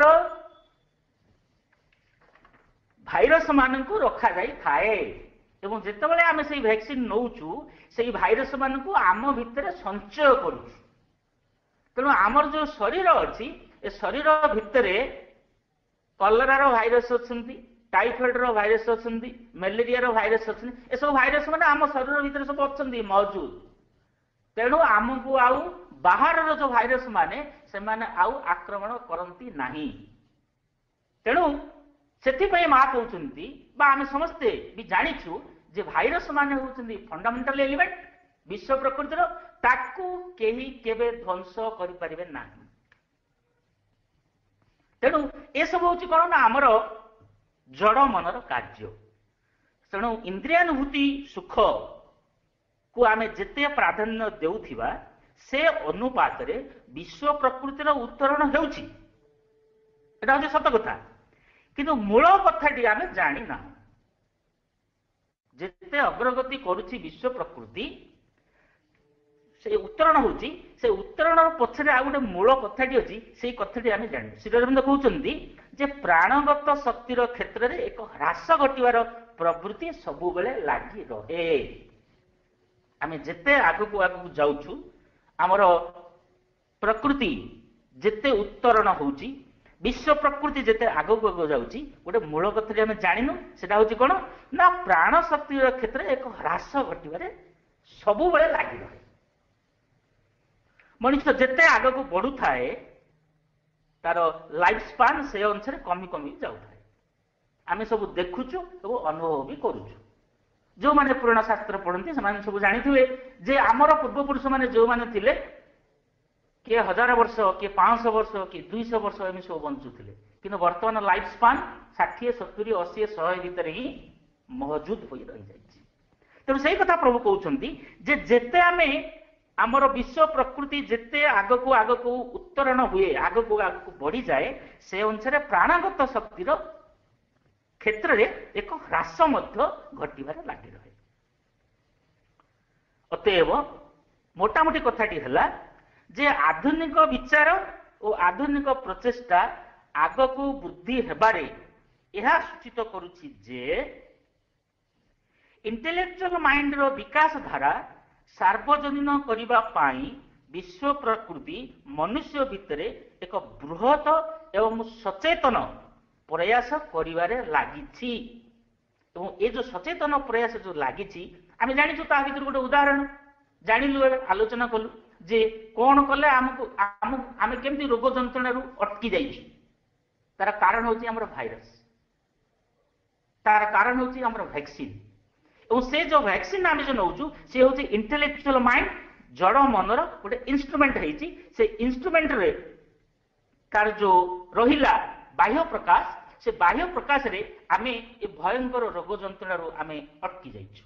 ଭାଇରସ ମାନଙ୍କୁ ରଖାଯାଇଥାଏ ଏବଂ ଯେତେବେଳେ ଆମେ ସେଇ ଭ୍ୟାକ୍ସିନ ନଉଛୁ ସେଇ ଭାଇରସ ମାନଙ୍କୁ ଆମ ଭିତରେ ସଞ୍ଚୟ କରୁଛୁ। ତେଣୁ ଆମର ଯୋଉ ଶରୀର ଅଛି ଏ ଶରୀର ଭିତରେ କଲେରାର ଭାଇରସ ଅଛନ୍ତି, ଟାଇଫଏଡର ଭାଇରସ ଅଛନ୍ତି, ମ୍ୟାଲେରିଆର ଭାଇରସ ଅଛନ୍ତି। ଏସବୁ ଭାଇରସ ମାନେ ଆମ ଶରୀର ଭିତରେ ସବୁ ଅଛନ୍ତି ମହଜୁଦ। ତେଣୁ ଆମକୁ ଆଉ ବାହାରର ଯୋଉ ଭାଇରସ ମାନେ ସେମାନେ ଆଉ ଆକ୍ରମଣ କରନ୍ତି ନାହିଁ। ତେଣୁ ସେଥିପାଇଁ ମା କହୁଛନ୍ତି ବା ଆମେ ସମସ୍ତେ ବି ଜାଣିଛୁ ଯେ ଭାଇରସ ମାନେ ହଉଛନ୍ତି ଫଣ୍ଡାମେଣ୍ଟାଲ ଏଲିମେଣ୍ଟ ବିଶ୍ୱ ପ୍ରକୃତିର, ତାକୁ କେହି କେବେ ଧ୍ୱଂସ କରିପାରିବେ ନାହିଁ। ତେଣୁ ଏସବୁ ହଉଛି କଣ ନା ଆମର ଜଡ ମନର କାର୍ଯ୍ୟ। ତେଣୁ ଇନ୍ଦ୍ରିୟାନୁଭୂତି ସୁଖ କୁ ଆମେ ଯେତେ ପ୍ରାଧାନ୍ୟ ଦେଉଥିବା ସେ ଅନୁପାତରେ ବିଶ୍ୱ ପ୍ରକୃତିର ଉତ୍ତରଣ ହେଉଛି, ଏଟା ହଉଛି ସତ କଥା। କିନ୍ତୁ ମୂଳ କଥାଟି ଆମେ ଜାଣିନା। ଯେତେ ଅଗ୍ରଗତି କରୁଛି ବିଶ୍ୱ ପ୍ରକୃତି, ସେ ଉତ୍ତରଣ ହଉଛି, ସେ ଉତ୍ତରଣ ପଛରେ ଆଉ ଗୋଟେ ମୂଳ କଥାଟି ଅଛି, ସେଇ କଥାଟି ଆମେ ଜାଣିଛୁ। ଶ୍ରୀ ଅରବିନ୍ଦ କହୁଛନ୍ତି ଯେ ପ୍ରାଣଗତ ଶକ୍ତିର କ୍ଷେତ୍ରରେ ଏକ ହ୍ରାସ ଘଟିବାର ପ୍ରବୃତ୍ତି ସବୁବେଳେ ଲାଗି ରହେ। ଆମେ ଯେତେ ଆଗକୁ ଆଗକୁ ଯାଉଛୁ, ଆମର ପ୍ରକୃତି ଯେତେ ଉତ୍ତରଣ ହଉଛି, ବିଶ୍ୱ ପ୍ରକୃତି ଯେତେ ଆଗକୁ ଆଗକୁ ଯାଉଛି, ଗୋଟେ ମୂଳ କଥାଟି ଆମେ ଜାଣିନୁ। ସେଟା ହଉଛି କଣ ନା ପ୍ରାଣ ଶକ୍ତିର କ୍ଷେତ୍ରରେ ଏକ ହ୍ରାସ ଘଟିବାରେ ସବୁବେଳେ ଲାଗି ରହେ। ମଣିଷ ଯେତେ ଆଗକୁ ବଢୁଥାଏ, ତାର ଲାଇଫ ସ୍ପାନ୍ ସେ ଅନୁସାରେ କମି କମି ଯାଉଥାଏ। ଆମେ ସବୁ ଦେଖୁଛୁ ଏବଂ ଅନୁଭବ ବି କରୁଛୁ। ଯୋଉମାନେ ପୁରୁଣା ଶାସ୍ତ୍ର ପଢନ୍ତି ସେମାନେ ସବୁ ଜାଣିଥିବେ ଯେ ଆମର ପୂର୍ବପୁରୁଷ ମାନେ ଯୋଉମାନେ ଥିଲେ, କିଏ ହଜାର ବର୍ଷ, କିଏ ପାଞ୍ଚଶହ ବର୍ଷ, କିଏ ଦୁଇଶହ ବର୍ଷ ଏମିତି ସବୁ ବଞ୍ଚୁଥିଲେ। କିନ୍ତୁ ବର୍ତ୍ତମାନ ଲାଇଫ ସ୍ପାନ୍ ଷାଠିଏ ସତୁରି ଅଶୀ ଶହେ ଭିତରେ ହିଁ ମହଜୁଦ ହୋଇ ରହିଯାଇଛି। ତେଣୁ ସେଇ କଥା ପ୍ରଭୁ କହୁଛନ୍ତି ଯେ ଯେତେ ଆମେ ଆମର ବିଶ୍ୱ ପ୍ରକୃତି ଯେତେ ଆଗକୁ ଆଗକୁ ଉତ୍ତରଣ ହୁଏ, ଆଗକୁ ଆଗକୁ ବଢିଯାଏ, ସେ ଅନୁସାରେ ପ୍ରାଣଗତ ଶକ୍ତିର କ୍ଷେତ୍ରରେ ଏକ ହ୍ରାସ ମଧ୍ୟ ଘଟିବାରେ ଲାଗି ରହେ। ଅତଏବ ମୋଟାମୋଟି କଥାଟି ହେଲା ଯେ ଆଧୁନିକ ବିଚାର ଓ ଆଧୁନିକ ପ୍ରଚେଷ୍ଟା ଆଗକୁ ବୃଦ୍ଧି ହେବାରେ ଏହା ସୂଚିତ କରୁଛି ଯେ ଇଣ୍ଟେଲେକ୍ଚୁଆଲ ମାଇଣ୍ଡର ବିକାଶ ଧାରା ସାର୍ବଜନୀନ କରିବା ପାଇଁ ବିଶ୍ୱ ପ୍ରକୃତି ମନୁଷ୍ୟ ଭିତରେ ଏକ ବୃହତ ଏବଂ ସଚେତନ ପ୍ରୟାସ କରିବାରେ ଲାଗିଛି। ଏବଂ ଏ ଯୋଉ ସଚେତନ ପ୍ରୟାସ ଯୋଉ ଲାଗିଛି, ଆମେ ଜାଣିଛୁ ତା ଭିତରୁ ଗୋଟେ ଉଦାହରଣ ଜାଣିଲୁ, ଏବେ ଆଲୋଚନା କଲୁ ଯେ କଣ କଲେ ଆମକୁ ଆମେ କେମିତି ରୋଗ ଯନ୍ତ୍ରଣାରୁ ଅଟକି ଯାଇଛୁ। ତାର କାରଣ ହଉଛି ଆମର ଭାଇରସ, ତାର କାରଣ ହଉଛି ଆମର ଭ୍ୟାକ୍ସିନ। ଏବଂ ସେ ଯୋଉ ଭ୍ୟାକ୍ସିନ ଆମେ ଯୋଉ ନଉଛୁ, ସେ ହଉଛି ଇଣ୍ଟେଲେକ୍ଚୁଆଲ ମାଇଣ୍ଡ, ଜଡ ମନର ଗୋଟେ ଇନଷ୍ଟ୍ରୁମେଣ୍ଟ ହେଇଛି। ସେ ଇନଷ୍ଟ୍ରୁମେଣ୍ଟରେ ତାର ଯୋଉ ରହିଲା ବାହ୍ୟ ପ୍ରକାଶ, ସେ ବାହ୍ୟ ପ୍ରକାଶରେ ଆମେ ଏ ଭୟଙ୍କର ରୋଗ ଯନ୍ତ୍ରଣାରୁ ଆମେ ଅଟକି ଯାଇଛୁ।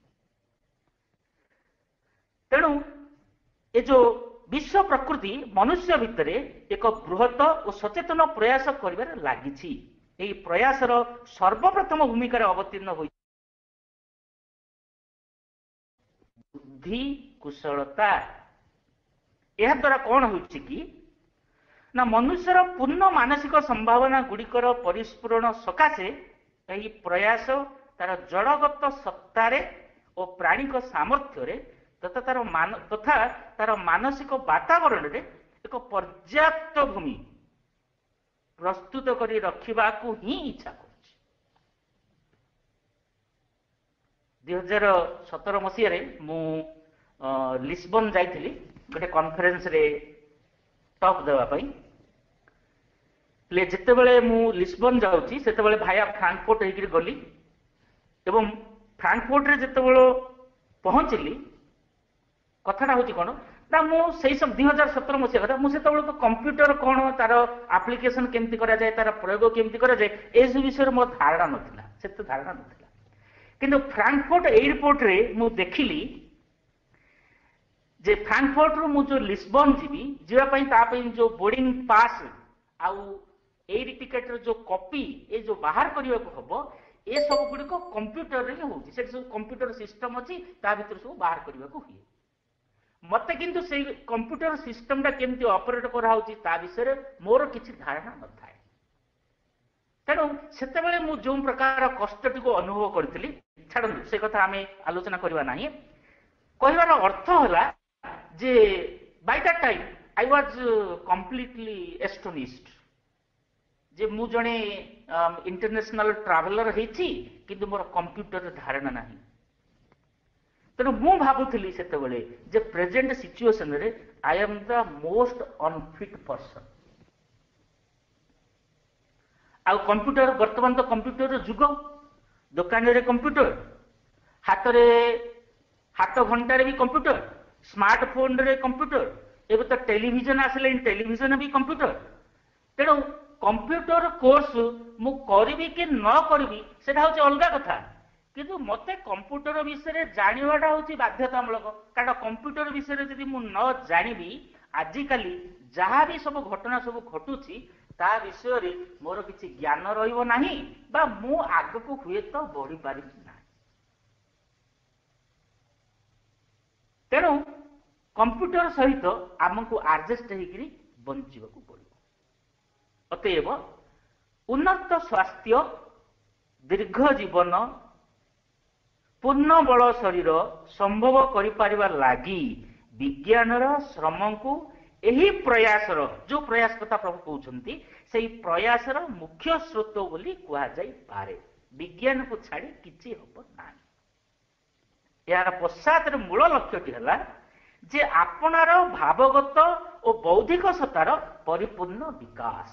ତେଣୁ ଏ ଯୋଉ ବିଶ୍ୱ ପ୍ରକୃତି ମନୁଷ୍ୟ ଭିତରେ ଏକ ବୃହତ ଓ ସଚେତନ ପ୍ରୟାସ କରିବାରେ ଲାଗିଛି। ଏହି ପ୍ରୟାସର ସର୍ବପ୍ରଥମ ଭୂମିକାରେ ଅବତୀର୍ଣ୍ଣ ହୋଇ ବୁଦ୍ଧି କୁଶଳତା। ଏହା ଦ୍ୱାରା କଣ ହେଉଛି କି ନା ମନୁଷ୍ୟର ପୂର୍ଣ୍ଣ ମାନସିକ ସମ୍ଭାବନା ଗୁଡ଼ିକର ପରିସ୍ଫୁରଣ ସକାଶେ ଏହି ପ୍ରୟାସ ତାର ଜଡ଼ଗତ ସତ୍ତାରେ ଓ ପ୍ରାଣିକ ସାମର୍ଥ୍ୟରେ ତଥା ତାର ମାନ ତଥା ତାର ମାନସିକ ବାତାବରଣରେ ଏକ ପର୍ଯ୍ୟାପ୍ତ ଭୂମି ପ୍ରସ୍ତୁତ କରି ରଖିବାକୁ ହିଁ ଇଚ୍ଛା କରୁଛି। ଦୁଇ ହଜାର ସତର ମସିହାରେ ମୁଁ ଲିସବନ ଯାଇଥିଲି ଗୋଟେ କନଫରେନ୍ସରେ ଟକ୍ ଦେବା ପାଇଁ। ଯେତେବେଳେ ମୁଁ ଲିସବନ ଯାଉଛି ସେତେବେଳେ ଭାୟା ଫ୍ରାଙ୍କଫୋର୍ଟ ହେଇକି ଗଲି ଏବଂ ଫ୍ରାଙ୍କଫୋର୍ଟରେ ଯେତେବେଳେ ପହଞ୍ଚିଲି, କଥାଟା ହଉଛି କଣ ନା ମୁଁ ସେଇ ସବୁ ଦୁଇ ହଜାର ସତର ମସିହା କଥା, ମୁଁ ସେତେବେଳକୁ କମ୍ପ୍ୟୁଟର କଣ, ତାର ଆପ୍ଲିକେସନ କେମିତି କରାଯାଏ, ତାର ପ୍ରୟୋଗ କେମିତି କରାଯାଏ, ଏସବୁ ବିଷୟରେ ମୋର ଧାରଣା ନଥିଲା, ସେତେ ଧାରଣା ନଥିଲା। କିନ୍ତୁ ଫ୍ରାଙ୍କଫୋର୍ଟ ଏୟାରପୋର୍ଟରେ ମୁଁ ଦେଖିଲି ଯେ ଫ୍ରାଙ୍କଫୋର୍ଟରୁ ମୁଁ ଯୋଉ ଲିସବନ ଯିବି, ଯିବା ପାଇଁ ତା ପାଇଁ ଯୋଉ ବୋର୍ଡିଂ ପାସ୍ ଆଉ ଏଇର ଟିକେଟର ଯୋଉ କପି ଏ ଯୋଉ ବାହାର କରିବାକୁ ହବ, ଏ ସବୁ ଗୁଡ଼ିକ କମ୍ପ୍ୟୁଟରରେ ହିଁ ହଉଛି। ସେଠି ସବୁ କମ୍ପ୍ୟୁଟର ସିଷ୍ଟମ ଅଛି, ତା ଭିତରେ ସବୁ ବାହାର କରିବାକୁ ହୁଏ। ମତେ କିନ୍ତୁ ସେଇ କମ୍ପ୍ୟୁଟର ସିଷ୍ଟମଟା କେମିତି ଅପରେଟ କରାହଉଛି ତା ବିଷୟରେ ମୋର କିଛି ଧାରଣା ନଥାଏ। ତେଣୁ ସେତେବେଳେ ମୁଁ ଯୋଉ ପ୍ରକାର କଷ୍ଟଟିକୁ ଅନୁଭବ କରିଥିଲି, ଛାଡ଼ନ୍ତୁ ସେ କଥା ଆମେ ଆଲୋଚନା କରିବା ନାହିଁ। କହିବାର ଅର୍ଥ ହେଲା ଯେ by that time I was completely astonished ଯେ ମୁଁ ଜଣେ ଇଣ୍ଟରନ୍ୟାସନାଲ ଟ୍ରାଭେଲର ହେଇଛି, କିନ୍ତୁ ମୋର କମ୍ପ୍ୟୁଟରରେ ଧାରଣା ନାହିଁ। ତେଣୁ ମୁଁ ଭାବୁଥିଲି ସେତେବେଳେ ଯେ ପ୍ରେଜେଣ୍ଟ ସିଚୁଏସନରେ I am the most unfit person. ଆଉ କମ୍ପ୍ୟୁଟର, ବର୍ତ୍ତମାନ ତ କମ୍ପ୍ୟୁଟରର ଯୁଗ, ଦୋକାନରେ କମ୍ପ୍ୟୁଟର, ହାତରେ ହାତ ଘଣ୍ଟାରେ ବି କମ୍ପ୍ୟୁଟର, ସ୍ମାର୍ଟଫୋନରେ କମ୍ପ୍ୟୁଟର, ଏବେ ତ ଟେଲିଭିଜନ ଆସିଲାଣି, ଟେଲିଭିଜନ ବି କମ୍ପ୍ୟୁଟର। ତେଣୁ କମ୍ପ୍ୟୁଟର କୋର୍ସ ମୁଁ କରିବି କି ନ କରିବି ସେଟା ହଉଛି ଅଲଗା କଥା, କିନ୍ତୁ ମତେ କମ୍ପ୍ୟୁଟର ବିଷୟରେ ଜାଣିବାଟା ହଉଛି ବାଧ୍ୟତାମୂଳକ। କାରଣ କମ୍ପ୍ୟୁଟର ବିଷୟରେ ଯଦି ମୁଁ ନ ଜାଣିବି, ଆଜିକାଲି ଯାହା ବି ସବୁ ଘଟଣା ସବୁ ଘଟୁଛି ତା ବିଷୟରେ ମୋର କିଛି ଜ୍ଞାନ ରହିବ ନାହିଁ ବା ମୁଁ ଆଗକୁ ହୁଏତ ବଢି ପାରିବି ନାହିଁ। ତେଣୁ କମ୍ପ୍ୟୁଟର ସହିତ ଆମକୁ ଆଡଜଷ୍ଟ ହେଇକିରି ବଞ୍ଚିବାକୁ ପଡିବ। ଅତଏବ ଉନ୍ନତ ସ୍ୱାସ୍ଥ୍ୟ, ଦୀର୍ଘ ଜୀବନ, ପୂର୍ଣ୍ଣ ବଳ ଶରୀର ସମ୍ଭବ କରିପାରିବା ଲାଗି ବିଜ୍ଞାନର ଶ୍ରମକୁ ଏହି ପ୍ରୟାସର, ଯୋଉ ପ୍ରୟାସ କଥା ପ୍ରଭୁ କହୁଛନ୍ତି, ସେଇ ପ୍ରୟାସର ମୁଖ୍ୟ ସ୍ରୋତ ବୋଲି କୁହାଯାଇପାରେ। ବିଜ୍ଞାନକୁ ଛାଡି କିଛି ହବ ନାହିଁ। ଏହାର ପଶ୍ଚାତରେ ମୂଳ ଲକ୍ଷ୍ୟଟି ହେଲା ଯେ ଆପଣାର ଭାବଗତ ଓ ବୌଦ୍ଧିକ ସତ୍ତାର ପରିପୂର୍ଣ୍ଣ ବିକାଶ।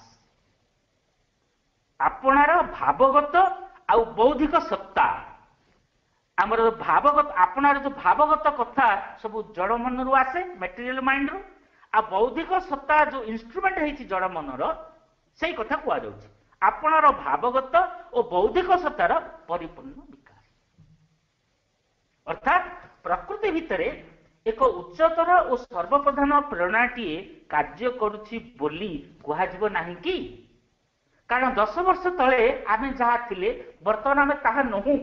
ଆପଣାର ଭାବଗତ ଆଉ ବୌଦ୍ଧିକ ସତ୍ତା, ଆମର ଭାବଗତ, ଆପଣାର ଯୋଉ ଭାବଗତ କଥା ସବୁ ଜଡ ମନରୁ ଆସେ, ମେଟେରିଆଲ ମାଇଣ୍ଡରୁ, ଆଉ ବୌଦ୍ଧିକ ସତ୍ତା ଯୋଉ ଇନଷ୍ଟ୍ରୁମେଣ୍ଟ ହେଇଛି ଜଡ ମନର, ସେଇ କଥା କୁହାଯାଉଛି। ଆପଣାର ଭାବଗତ ଓ ବୌଦ୍ଧିକ ସତ୍ତାର ପରିପୂର୍ଣ୍ଣ ବିକାଶ, ଅର୍ଥାତ୍ ପ୍ରକୃତି ଭିତରେ ଏକ ଉଚ୍ଚତର ଓ ସର୍ବପ୍ରଧାନ ପ୍ରେରଣାଟିଏ କାର୍ଯ୍ୟ କରୁଛି ବୋଲି କୁହାଯିବ ନାହିଁ କି? କାରଣ ଦଶ ବର୍ଷ ତଳେ ଆମେ ଯାହା ଥିଲେ ବର୍ତ୍ତମାନ ଆମେ ତାହା ନୋହୁଁ।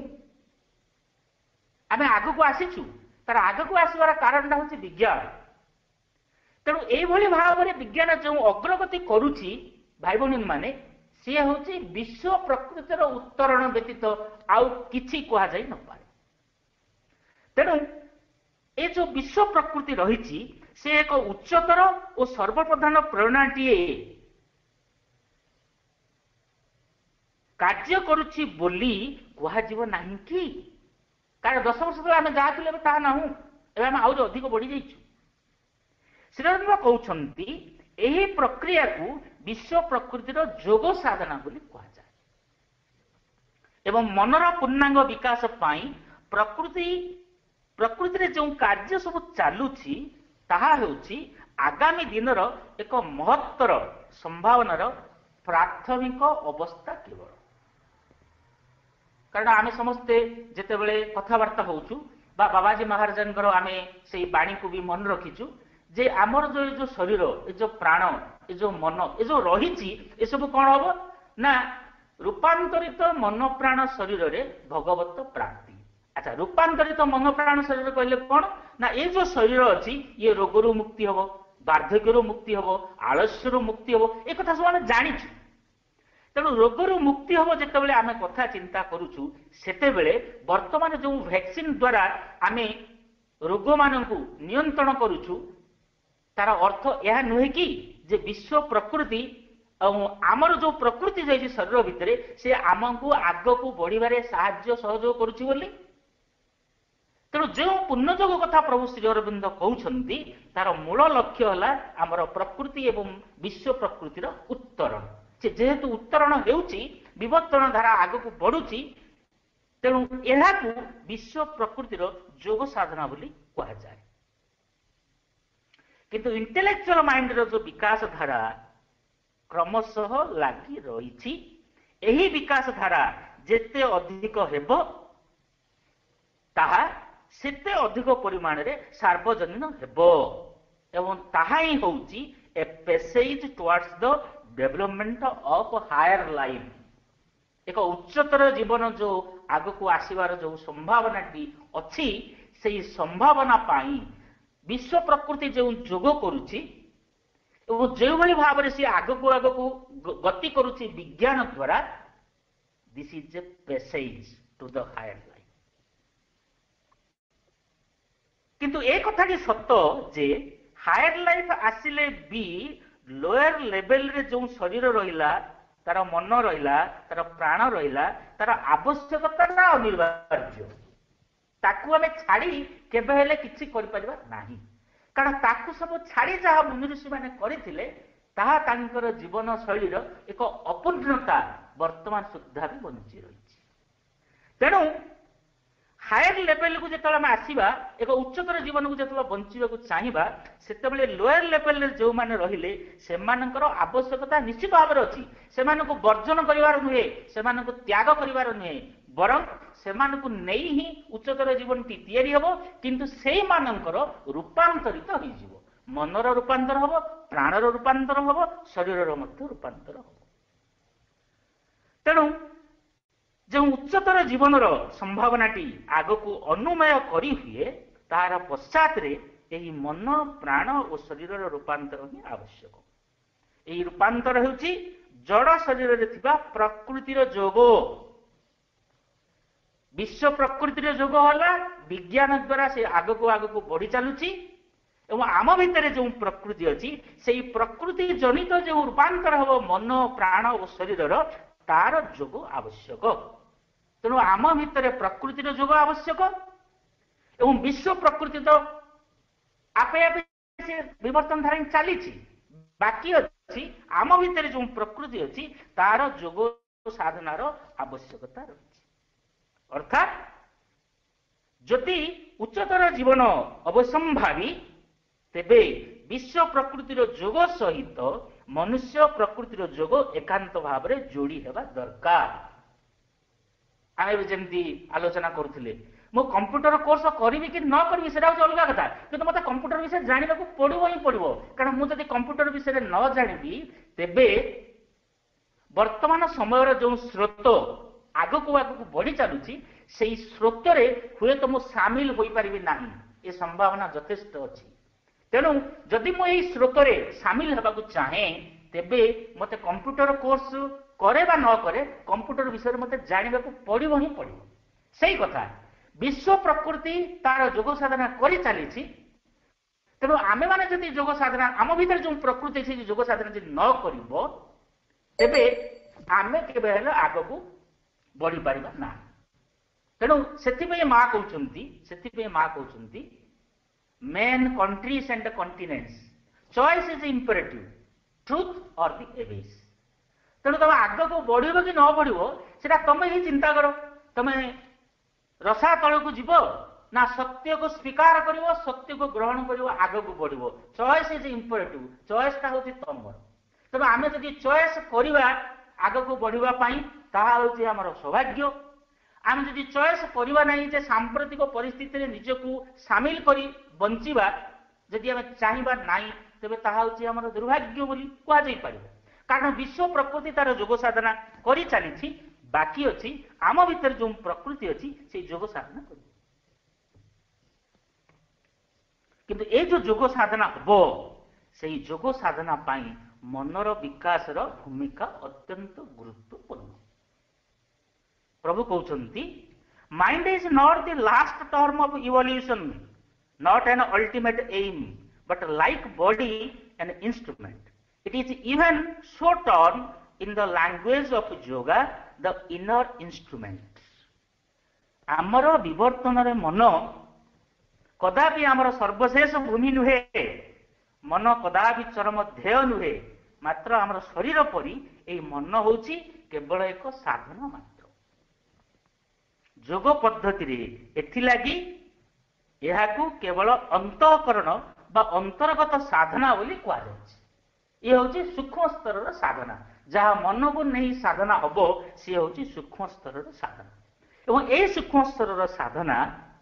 ଆମେ ଆଗକୁ ଆସିଛୁ। ତାର ଆଗକୁ ଆସିବାର କାରଣଟା ହେଉଛି ବିଜ୍ଞାନ। ତେଣୁ ଏଇଭଳି ଭାବରେ ବିଜ୍ଞାନ ଯେଉଁ ଅଗ୍ରଗତି କରୁଛି ଭାଇ ଭଉଣୀ ମାନେ, ସିଏ ହେଉଛି ବିଶ୍ୱ ପ୍ରକୃତିର ଉତ୍ତରଣ ବ୍ୟତୀତ ଆଉ କିଛି କୁହାଯାଇ ନପାରେ। ତେଣୁ ଏ ଯୋଉ ବିଶ୍ୱ ପ୍ରକୃତି ରହିଛି, ସେ ଏକ ଉଚ୍ଚତର ଓ ସର୍ବପ୍ରଧାନ ପ୍ରେରଣାଟିଏ କାର୍ଯ୍ୟ କରୁଛି ବୋଲି କୁହାଯିବ ନାହିଁ କି? କାରଣ ଦଶ ବର୍ଷ ତଳେ ଆମେ ଯାହା ଥିଲେ ଏବେ ତାହା ନାହୁଁ। ଏବେ ଆମେ ଆହୁରି ଅଧିକ ବଢିଯାଇଛୁ। ଶ୍ରୀରବିନ୍ଦ୍ର କହୁଛନ୍ତି ଏହି ପ୍ରକ୍ରିୟାକୁ ବିଶ୍ୱ ପ୍ରକୃତିର ଯୋଗ ସାଧନା ବୋଲି କୁହାଯାଏ ଏବଂ ମନର ପୂର୍ଣ୍ଣାଙ୍ଗ ବିକାଶ ପାଇଁ ପ୍ରକୃତି ପ୍ରକୃତିରେ ଯେଉଁ କାର୍ଯ୍ୟ ସବୁ ଚାଲୁଛି ତାହା ହେଉଛି ଆଗାମୀ ଦିନର ଏକ ମହତ୍ତର ସମ୍ଭାବନାର ପ୍ରାଥମିକ ଅବସ୍ଥା କେବଳ। କାରଣ ଆମେ ସମସ୍ତେ ଯେତେବେଳେ କଥାବାର୍ତ୍ତା ହଉଛୁ ବା ବାବାଜୀ ମହାରାଜଙ୍କର ଆମେ ସେଇ ବାଣୀକୁ ବି ମନେ ରଖିଛୁ ଯେ ଆମର ଯୋଉ ଏ ଯୋଉ ଶରୀର, ଏ ଯୋଉ ପ୍ରାଣ, ଏ ଯୋଉ ମନ, ଏ ଯୋଉ ରହିଛି, ଏସବୁ କଣ ହବ ନା ରୂପାନ୍ତରିତ ମନ ପ୍ରାଣ ଶରୀରରେ ଭଗବତ ପ୍ରାପ୍ତି। ଆଚ୍ଛା, ରୂପାନ୍ତରିତ ମନ ପ୍ରାଣ ଶରୀର କହିଲେ କଣ ନା ଏ ଯୋଉ ଶରୀର ଅଛି ଇଏ ରୋଗରୁ ମୁକ୍ତି ହବ, ବାର୍ଦ୍ଧକ୍ୟରୁ ମୁକ୍ତି ହବ, ଆଳସ୍ୟରୁ ମୁକ୍ତି ହବ, ଏ କଥା ସବୁ ଆମେ ଜାଣିଛୁ। ତେଣୁ ରୋଗରୁ ମୁକ୍ତି ହବ ଯେତେବେଳେ ଆମେ କଥା ଚିନ୍ତା କରୁଛୁ, ସେତେବେଳେ ବର୍ତ୍ତମାନ ଯୋଉ ଭ୍ୟାକ୍ସିନ ଦ୍ୱାରା ଆମେ ରୋଗମାନଙ୍କୁ ନିୟନ୍ତ୍ରଣ କରୁଛୁ, ତାର ଅର୍ଥ ଏହା ନୁହେଁ କି ଯେ ବିଶ୍ୱ ପ୍ରକୃତି ଆଉ ଆମର ଯୋଉ ପ୍ରକୃତି ଯାଇଛି ଶରୀର ଭିତରେ, ସେ ଆମକୁ ଆଗକୁ ବଢିବାରେ ସାହାଯ୍ୟ ସହଯୋଗ କରୁଛି ବୋଲି। ତେଣୁ ଯେଉଁ ପୂର୍ଣ୍ଣଯୋଗ କଥା ପ୍ରଭୁ ଶ୍ରୀ ଅରବିନ୍ଦ କହୁଛନ୍ତି, ତାର ମୂଳ ଲକ୍ଷ୍ୟ ହେଲା ଆମର ପ୍ରକୃତି ଏବଂ ବିଶ୍ୱ ପ୍ରକୃତିର ଉତ୍ତରଣ। ସେ ଯେହେତୁ ଉତ୍ତରଣ ହେଉଛି, ବିବର୍ତ୍ତନ ଧାରା ଆଗକୁ ବଢୁଛି, ତେଣୁ ଏହାକୁ ବିଶ୍ୱ ପ୍ରକୃତିର ଯୋଗ ସାଧନା ବୋଲି କୁହାଯାଏ। କିନ୍ତୁ ଇଣ୍ଟେଲେକ୍ଚୁଆଲ ମାଇଣ୍ଡର ଯୋଉ ବିକାଶ ଧାରା କ୍ରମଶଃ ଲାଗି ରହିଛି, ଏହି ବିକାଶ ଧାରା ଯେତେ ଅଧିକ ହେବ ତାହା ସେତେ ଅଧିକ ପରିମାଣରେ ସାର୍ବଜନୀନ ହେବ ଏବଂ ତାହା ହିଁ ହେଉଛି a passage towards the development of higher life. ଏକ ଉଚ୍ଚତର ଜୀବନ ଯୋଉ ଆଗକୁ ଆସିବାର ଯୋଉ ସମ୍ଭାବନାଟି ଅଛି, ସେଇ ସମ୍ଭାବନା ପାଇଁ ବିଶ୍ୱ ପ୍ରକୃତି ଯେଉଁ ଯୋଗ କରୁଛି ଏବଂ ଯେଉଁଭଳି ଭାବରେ ସେ ଆଗକୁ ଆଗକୁ ଗତି କରୁଛି ବିଜ୍ଞାନ ଦ୍ୱାରା, this is a passage to the higher life. କିନ୍ତୁ ଏ କଥାଟି ସତ ଯେ ହାୟର ଲାଇଫ ଆସିଲେ ବି ଲୋୟର ଲେଭେଲରେ ଯେଉଁ ଶରୀର ରହିଲା, ତାର ମନ ରହିଲା, ତାର ପ୍ରାଣ ରହିଲା, ତାର ଆବଶ୍ୟକତା ଅନିବାର୍ଯ୍ୟ। ତାକୁ ଆମେ ଛାଡି କେବେ ହେଲେ କିଛି କରିପାରିବା ନାହିଁ। କାରଣ ତାକୁ ସବୁ ଛାଡି ଯାହା ମୁନି ଋଷି ମାନେ କରିଥିଲେ, ତାହା ତାଙ୍କର ଜୀବନ ଶୈଳୀର ଏକ ଅପୂର୍ଣ୍ଣତା ବର୍ତ୍ତମାନ ସୁଦ୍ଧା ବି ବଞ୍ଚି ରହିଛି। ତେଣୁ ହାୟର ଲେଭେଲକୁ ଯେତେବେଳେ ଆମେ ଆସିବା, ଏକ ଉଚ୍ଚତର ଜୀବନକୁ ଯେତେବେଳେ ବଞ୍ଚିବାକୁ ଚାହିଁବା, ସେତେବେଳେ ଲୋୟର ଲେଭେଲରେ ଯେଉଁମାନେ ରହିଲେ ସେମାନଙ୍କର ଆବଶ୍ୟକତା ନିଶ୍ଚିତ ଭାବରେ ଅଛି। ସେମାନଙ୍କୁ ବର୍ଜନ କରିବାର ନୁହେଁ, ସେମାନଙ୍କୁ ତ୍ୟାଗ କରିବାର ନୁହେଁ, ବରଂ ସେମାନଙ୍କୁ ନେଇ ହିଁ ଉଚ୍ଚତର ଜୀବନଟି ତିଆରି ହେବ। କିନ୍ତୁ ସେଇମାନଙ୍କର ରୂପାନ୍ତରିତ ହେଇଯିବ, मनर रूपांतर हम, प्राणर रूपांतर हम, शरीर रूपांतर हम। तेणु जो उच्चतर जीवनर संभावनाटी आग को अनुमय करी हुए तार पश्चात यही मन प्राण और शरीर रूपांतर ही आवश्यक। यही रूपांतर होउची जड़ शरीर रे थिबा प्रकृतिर जोग। विश्व प्रकृतिर जोग होला विज्ञान द्वारा से आग को आग को बढ़ी चलुची एवं आम भितर जो प्रकृति अच्छी से प्रकृति जनित जो रूपांतर हम मन प्राण और शरीर तार जोग आवश्यक। तेणु आम भितर प्रकृतिर जोग आवश्यक एवं विश्व प्रकृति तो आपे आपे से विवर्तन धारा चली बाकी अच्छी आम भितर जो प्रकृति अच्छी तार जोग साधनार आवश्यकता रही। अर्थात जदि उच्चतर जीवन अवसंभावी तेबे विश्व प्रकृतिर जोग सहित मनुष्य प्रकृतिर जोग एकांत भाव में जोड़ी हेबा दरकार। आमे जेमती आलोचना करुथिले मो कंप्यूटर कोर्स करी कि न करी सेटा होची अलग कथा, किंतु मते कंप्यूटर विषय जानिबा को पड़िबो ही पड़िबो। कारण मु जदि कंप्यूटर विषय न जानिबी तेबे वर्तमान समय जो स्रोत आग को आग को बढ़ी चलुची से स्रोत रे हुए तो मु शामिल होई परिबी नाही, ए संभावना यथेष्ट अछि। तेणु जदि मु एई स्रोत रे शामिल हेबा को चाहे तेबे मते कंप्यूटर कोर्स करे बा न करे कंप्यूटर विषय मते जानिबा को पड़िबो ही पड़िबो। सही कथा विश्व प्रकृति तार जोग साधना करी चली। तेणु आमे माने जदि जोग साधना आम भीतर जो प्रकृति से जोग साधना जदि न करिबो तेबे आमे केबे हेले आग को बढ़ी पारिबा ना। तेणु सेथिपे मां कहउचंती सेथिपे मां कहउचंती men countries and continents choice is imperative truth or the abyss. तेणु तुम आग को बढ़िबो कि न बढ़िबो सेटा तमे ही चिंता करो। तमे रसा तल को जीव ना सत्य को स्वीकार करिवो सत्य को ग्रहण करिवो आग को बढ़िबो। चॉइस इज इंपेरेटिव चॉइस ता होची तमर। तेणु आमे जदि चॉइस करिवा आग को बढ़िबा पई ताहा होची हमर सौभाग्य। आम जदि चॉइस करिवा नहीं जे सांप्रतिक परिस्थिति रे निजको शामिल करी बंचिबा जदि आमे चाहिबा नाही तेबे ताहा होची हमर दुर्भाग्य बोली कुआ जाई पारिबो। कारण विश्व प्रकृति तार जोग साधना करी चली बाकी अच्छी आम भीतर जो प्रकृति अच्छी से जोग साधना कर। किंतु ए जो जोग साधना हबो से जोग साधना पाई मनर विकास रो भूमिका अत्यंत गुरुत्वपूर्ण। प्रभु कहउचंती mind is not the last term of evolution not an ultimate aim but like body an instrument it is even so term in the language of yoga the inner instrument. आमर विवर्तन रे मन कदापि आमर सर्वशेष भूमि नुहे मन कदापि चरम ध्येय नुहे मात्र आमर शरीर परी ए मन होची केवल एक साधन मात्र। जोग पद्धति रे एथि लागि एहाकू केवल अंतःकरण बा अंतर्गत साधना बोली कुआ जाय। ये होची सूक्ष्म स्तर साधना जहाँ मन को नहीं साधना हबो सी होची सूक्ष्म स्तर साधना। एवं ए सूक्ष्म स्तर साधना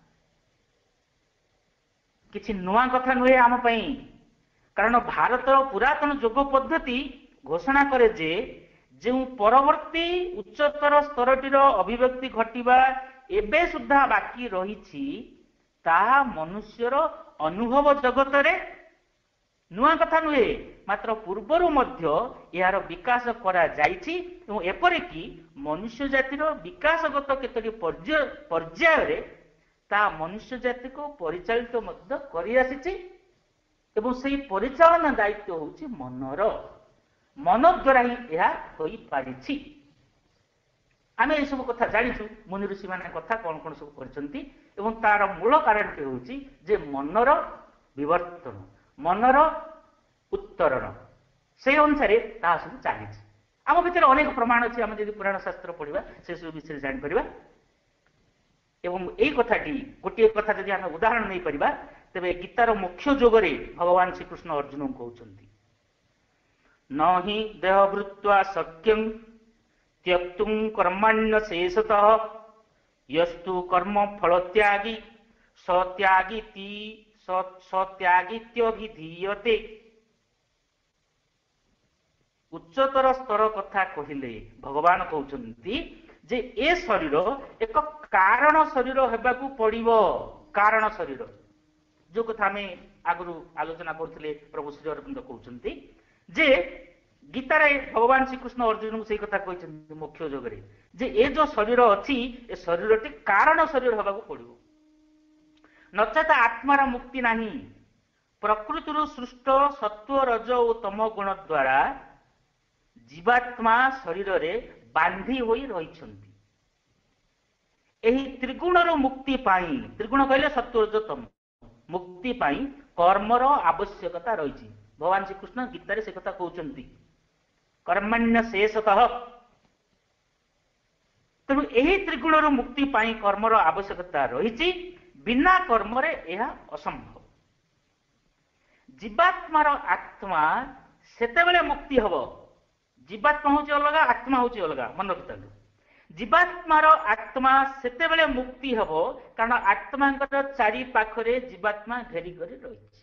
किछि नुआ कथा नुहे आम पई। कारण भारतर पुरातन जोग पद्धति घोषणा करे जे जो परवर्ती उच्चतर स्तरटीर अभिव्यक्ति घटिबा एबे सुद्धा बाकी रही ताहा मनुष्यर अनुभव जगत रे नुआ कथा नुहे मात्र पूर्वर मध्य यार विकास करा जाइछि एवं एपरिकी मनुष्य जातिर विकासगत केतोटी पर्याय पर्याय रे ता मनुष्य जाति को परिचालित मध्य करि आसिछि एवं सेही परिचालन दायित्व होछि मनर। मन द्वारा ही यह होई पारिछि। आमे ए सब कथा जानिछु मुनि ऋषि माने कथा कोन कोन सब करछंती एवं तार मूल कारण के होछि जे मनर विवर्तन मनर उत्तरण से अनुसार ता सब चली। आम भीतर अनेक प्रमाण अच्छे आम जब पुराण शास्त्र पढ़ा से सब विषय जापर एवं यही कथाटी गोटे कथा जब आम उदाहरण नहीं पारिबा तेबे गीतार मुख्य जोगरे भगवान श्रीकृष्ण अर्जुन को कहउछंती न हि देहभृत्वा शक्यं त्यक्तुं कर्मण्य शेषतः यस्तु कर्म फलत्यागी सत्यागी ती सत्यागित्यभिधीयते उच्चतर स्तर कथा कहले भगवान कहउछन्ति जे ए शरीर एक कारण शरीर हेबाकू पड़िबो कारण शरीर जो कथा में आगु आलोचना करथिले प्रभु श्री अरविंद कहउछन्ति जे गीता रे भगवान श्री कृष्ण अर्जुन को सही कथा कहउछन्ति मुख्य जोगरे जे ए जो शरीर अछि ए शरीरटी कारण शरीर हेबाकू पड़िबो नचेत आत्मार मुक्ति नाही प्रकृति सृष्ट सत्व रज और तम गुण द्वारा जीवात्मा शरीर रे बांधी होई रहिछन्ति एही त्रिगुणर मुक्ति पाई त्रिगुण कहले सत्व रज तम मुक्ति पाई कर्मर आवश्यकता रही भगवान श्री कृष्ण गीता रे से कथा कहउछन्ति कर्मण्य शेषतः तेणु एही त्रिगुणर मुक्ति पाई कर्मर आवश्यकता रही बिना कर्म रे यह असंभव जीवात्मार आत्मा सेतेबेले मुक्ति हबो जीवात्मा होची अलगा आत्मा होची अलगा मन रखिता जीवात्मार आत्मा सेतेबेले मुक्ति हबो कारण आत्मांकर चारि पाखरे जीवात्मा घेरी करी रहिछि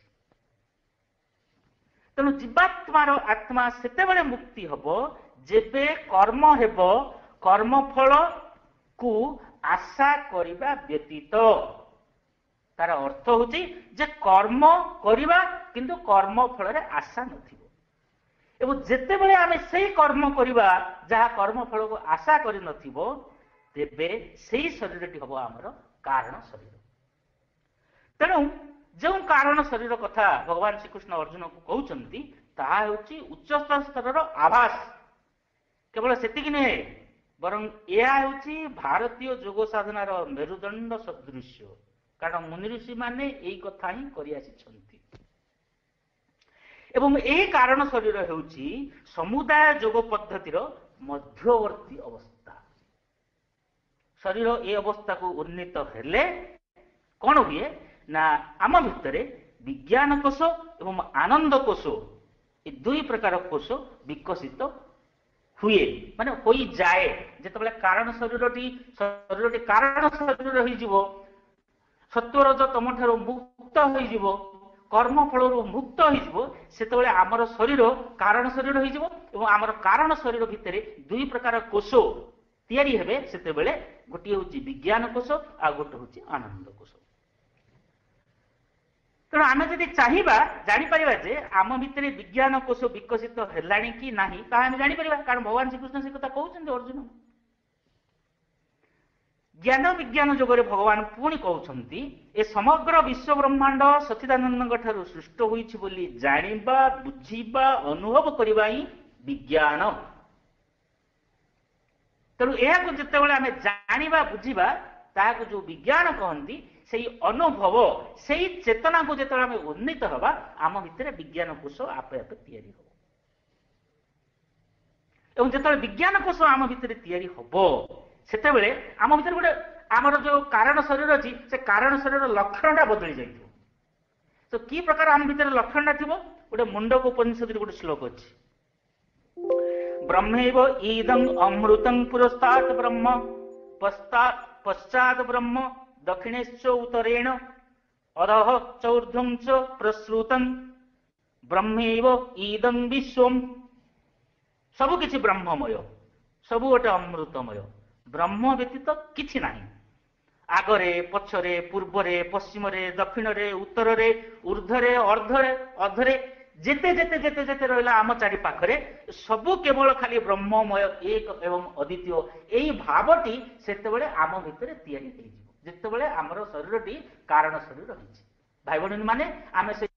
तेणु जीवात्मार आत्मा सेतेबेले मुक्ति हबो जेबे कर्म हेबो कर्मफल को आशा करिबा व्यतीत तार अर्थ होची जे कर्म करिबा किंतु कर्म फल रे आशा नथिबो एवं जेते बेले आमे सेही कर्म करिबा जहा कर्म फल को आशा करि नथिबो तेबे सेही शरीरटी हबो हमर कारण शरीर तेणु जो कारण शरीर कथा भगवान श्री कृष्ण अर्जुन को कहउचंती ताहा होची उच्च स्तरर आभास केवल सेतिकी नहे बरं एहा होची भारतीय योग साधनार मेरुदंड सदृश्य कारण मुनि ऋषि माने एई कथा ही करि आछिछन्ति एवं एही कारण शरीर हेउची समुदाय योग पद्धतिर मध्यवर्ती अवस्था शरीर ए अवस्था को उन्नीत हेले कौन हुए ना आम भितर विज्ञान कोश एवं आनंद कोश ए दुई प्रकार कोश विकसित हुए माने होई जाए जेतबेले कारण शरीरटी शरीरटी कारण शरीर होई जीवो सत्वरज तम ठार मुक्त हो कर्म फल मुक्त हो आमर शरीर कारण शरीर हो आमर कारण शरीर भितर दुई प्रकार कोश तैयारी हेबे सेतेबेले गोटे होची विज्ञान कोश आ गोटे होची आनंद कोश तेणु आम जदि चाहिबा जानि परिबा जे आम भितर विज्ञान कोश विकसित हेलाणी कि नाही ता आम जानि परिबा कारण भगवान श्री कृष्ण से कथा कहउछन्ते अर्जुन ज्ञान विज्ञान जगरे भगवान पुणी कहउछन्ति ए समग्र विश्व ब्रह्मांड सच्चिदानंद ठारू सृष्ट होइछि बोली जानिबा बुझिबा अनुभव करिबा ही विज्ञान तेणु यह जितेबाला आम जानिबा बुझिबा ताहाको जो विज्ञान कहती से अनुभव से चेतना को जिते आम उन्नीत हवा आम भितर विज्ञान कोश आपे आपे तैयारी हो एवं जिते विज्ञान कोश आम भितर तैयारी हबो सेतेबेले आम भितर गोटे आमर जो कारण शरीर अच्छी से कारण शरीर लक्षणटा बदली जाए तो कि प्रकार आम भितर लक्षणटा थी गोटे मुंडक उपनिषद गोटे श्लोक अच्छी ब्रह्मैव ईदं अमृतं पुरस्तात् ब्रह्म पश्चात् ब्रह्म दक्षिणेश्च उत्तरेण अधः चौर्ध्वं च प्रसृतं ब्रह्मैव ईदं विश्वं सबु किछि ब्रह्ममय सबु गोटे अमृतमय ब्रह्म व्यतीत किछि नाही आगरे पछरे पूर्वरे पश्चिमरे दक्षिणरे उत्तररे ऊर्ध्वरे अर्धरे अधरे जेते जेते जेते जेते रहिला आम चारि पाखरे सबु केवल खाली ब्रह्ममय एक एवं अद्वितीय एई भावटी सेतेबेले आम भितरे तैयारी हेइ जिवो जेतेबेले आमर शरीरटी कारण शरीर रहिछि भाई बहिनी माने आमे से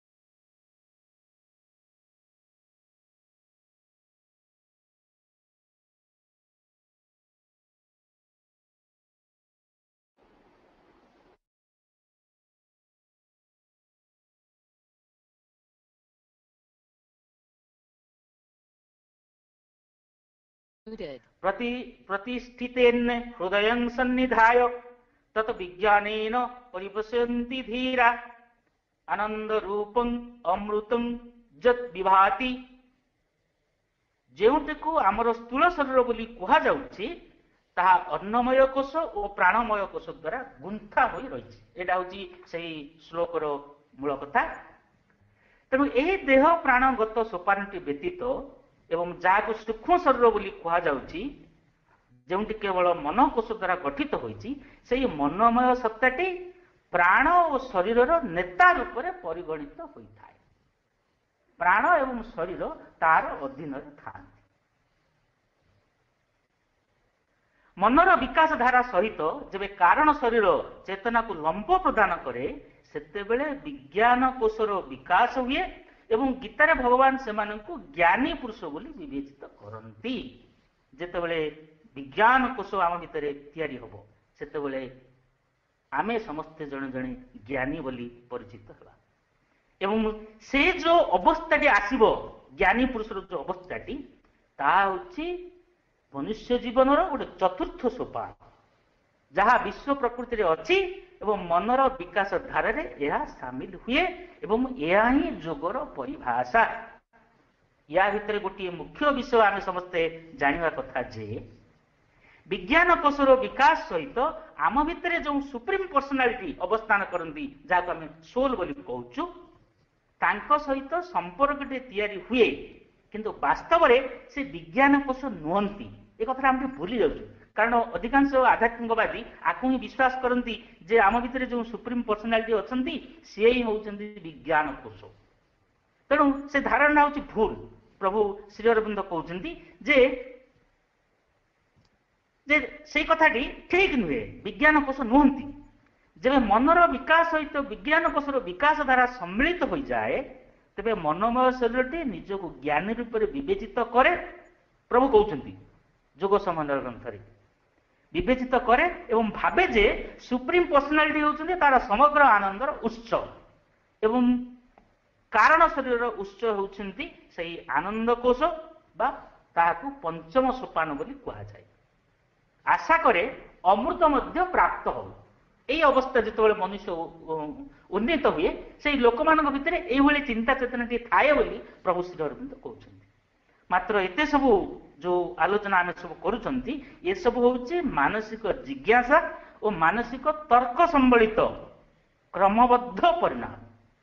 प्रति प्रतिष्ठितेन हृदयं सन्निधाय तत विज्ञानेन परिपश्यन्ति धीरा आनंद रूपं अमृतं जत विभाति जेउटिकु आमर स्थूल शरीर बोली कुहा जाउछि ताहा अन्नमय कोश और प्राणमय कोश द्वारा गुंथा होई रहिछि एटा होछि सेही श्लोकर ମୂଳ କଥା। ତେଣୁ ଏହି ଦେହ ପ୍ରାଣଗତ ସୋପାନଟି ବ୍ୟତୀତ ଏବଂ ଯାହାକୁ ସୂକ୍ଷ୍ମ ଶରୀର ବୋଲି କୁହାଯାଉଛି, ଯେଉଁଠି କେବଳ ମନକୋଷ ଦ୍ୱାରା ଗଠିତ ହୋଇଛି, ସେହି ମନୋମୟ ସତ୍ତାଟି ପ୍ରାଣ ଓ ଶରୀରର ନେତା ରୂପରେ ପରିଗଣିତ ହୋଇଥାଏ। ପ୍ରାଣ ଏବଂ ଶରୀର ତାର ଅଧୀନରେ ଥାନ୍ତି। ମନର ବିକାଶ ଧାରା ସହିତ ଯେବେ କାରଣ ଶରୀର ଚେତନାକୁ ଲମ୍ବ ପ୍ରଦାନ କରେ, ସେତେବେଳେ ବିଜ୍ଞାନ କୋଷର ବିକାଶ ହୁଏ ଏବଂ ଗୀତାରେ ଭଗବାନ ସେମାନଙ୍କୁ ଜ୍ଞାନୀ ପୁରୁଷ ବୋଲି ବିବେଚିତ କରନ୍ତି। ଯେତେବେଳେ ବିଜ୍ଞାନ କୋଷ ଆମ ଭିତରେ ତିଆରି ହବ, ସେତେବେଳେ ଆମେ ସମସ୍ତେ ଜଣେ ଜଣେ ଜ୍ଞାନୀ ବୋଲି ପରିଚିତ ହେବା। ଏବଂ ସେ ଯୋଉ ଅବସ୍ଥାଟି ଆସିବ, ଜ୍ଞାନୀ ପୁରୁଷର ଯୋଉ ଅବସ୍ଥାଟି, ତାହା ହେଉଛି ମନୁଷ୍ୟ ଜୀବନର ଗୋଟେ ଚତୁର୍ଥ ସୋପାନ, ଯାହା ବିଶ୍ୱ ପ୍ରକୃତିରେ ଅଛି ଏବଂ ମନର ବିକାଶ ଧାରାରେ ଏହା ସାମିଲ ହୁଏ ଏବଂ ଏହା ହିଁ ଯୋଗର ପରିଭାଷା। ୟା ଭିତରେ ଗୋଟିଏ ମୁଖ୍ୟ ବିଷୟ ଆମେ ସମସ୍ତେ ଜାଣିବା କଥା ଯେ ବିଜ୍ଞାନ କୋଷର ବିକାଶ ସହିତ ଆମ ଭିତରେ ଯେଉଁ ସୁପ୍ରିମ ପର୍ସନାଲିଟି ଅବସ୍ଥାନ କରନ୍ତି, ଯାହାକୁ ଆମେ ସୋଲ ବୋଲି କହୁଛୁ, ତାଙ୍କ ସହିତ ସମ୍ପର୍କଟି ତିଆରି ହୁଏ, କିନ୍ତୁ ବାସ୍ତବରେ ସେ ବିଜ୍ଞାନ କୋଷ ନୁହନ୍ତି। ଏ କଥାଟା ଆମେ ଭୁଲି ଯାଉଛୁ, କାରଣ ଅଧିକାଂଶ ଆଧ୍ୟାତ୍ମିକବାଦୀ ଆକୁ ହିଁ ବିଶ୍ୱାସ କରନ୍ତି ଯେ ଆମ ଭିତରେ ଯେଉଁ ସୁପ୍ରିମ ପର୍ସନାଲିଟି ଅଛନ୍ତି, ସିଏ ହିଁ ହେଉଛନ୍ତି ବିଜ୍ଞାନ କୋଷ। ତେଣୁ ସେ ଧାରଣା ହେଉଛି ଭୁଲ। ପ୍ରଭୁ ଶ୍ରୀ ଅରବିନ୍ଦ କହୁଛନ୍ତି ଯେ ଯେ ସେଇ କଥାଟି ଠିକ ନୁହେଁ, ବିଜ୍ଞାନ କୋଷ ନୁହନ୍ତି। ଯେବେ ମନର ବିକାଶ ସହିତ ବିଜ୍ଞାନ କୋଷର ବିକାଶ ଧାରା ସମ୍ମିଳିତ ହୋଇଯାଏ, ତେବେ ମନୋମୟ ଶରୀରଟି ନିଜକୁ ଜ୍ଞାନୀ ରୂପରେ ବିବେଚିତ କରେ। ପ୍ରଭୁ କହୁଛନ୍ତି ଯୋଗ ସମନ୍ୱୟ ଗ୍ରନ୍ଥରେ, ବିବେଚିତ କରେ ଏବଂ ଭାବେ ଯେ ସୁପ୍ରିମ ପର୍ସନାଲିଟି ହେଉଛନ୍ତି ତାର ସମଗ୍ର ଆନନ୍ଦର ଉତ୍ସ ଏବଂ କାରଣ ଶରୀରର ଉତ୍ସ ହେଉଛନ୍ତି ସେହି ଆନନ୍ଦ କୋଷ ବା ତାହାକୁ ପଞ୍ଚମ ସୋପାନ ବୋଲି କୁହାଯାଏ। ଆଶା କରେ ଅମୃତ ମଧ୍ୟ ପ୍ରାପ୍ତ ହଉ। ଏହି ଅବସ୍ଥା ଯେତେବେଳେ ମନୁଷ୍ୟ ଉନ୍ନୀତ ହୁଏ, ସେହି ଲୋକମାନଙ୍କ ଭିତରେ ଏଇଭଳି ଚିନ୍ତା ଚେତନାଟି ଥାଏ ବୋଲି ପ୍ରଭୁ ଶ୍ରୀ ଅରବିନ୍ଦ କହୁଛନ୍ତି। ମାତ୍ର ଏତେ ସବୁ ଯୋଉ ଆଲୋଚନା ଆମେ ସବୁ କରୁଛନ୍ତି, ଏସବୁ ହେଉଛି ମାନସିକ ଜିଜ୍ଞାସା ଓ ମାନସିକ ତର୍କ ସମ୍ବଳିତ କ୍ରମବଦ୍ଧ ପରିଣାମ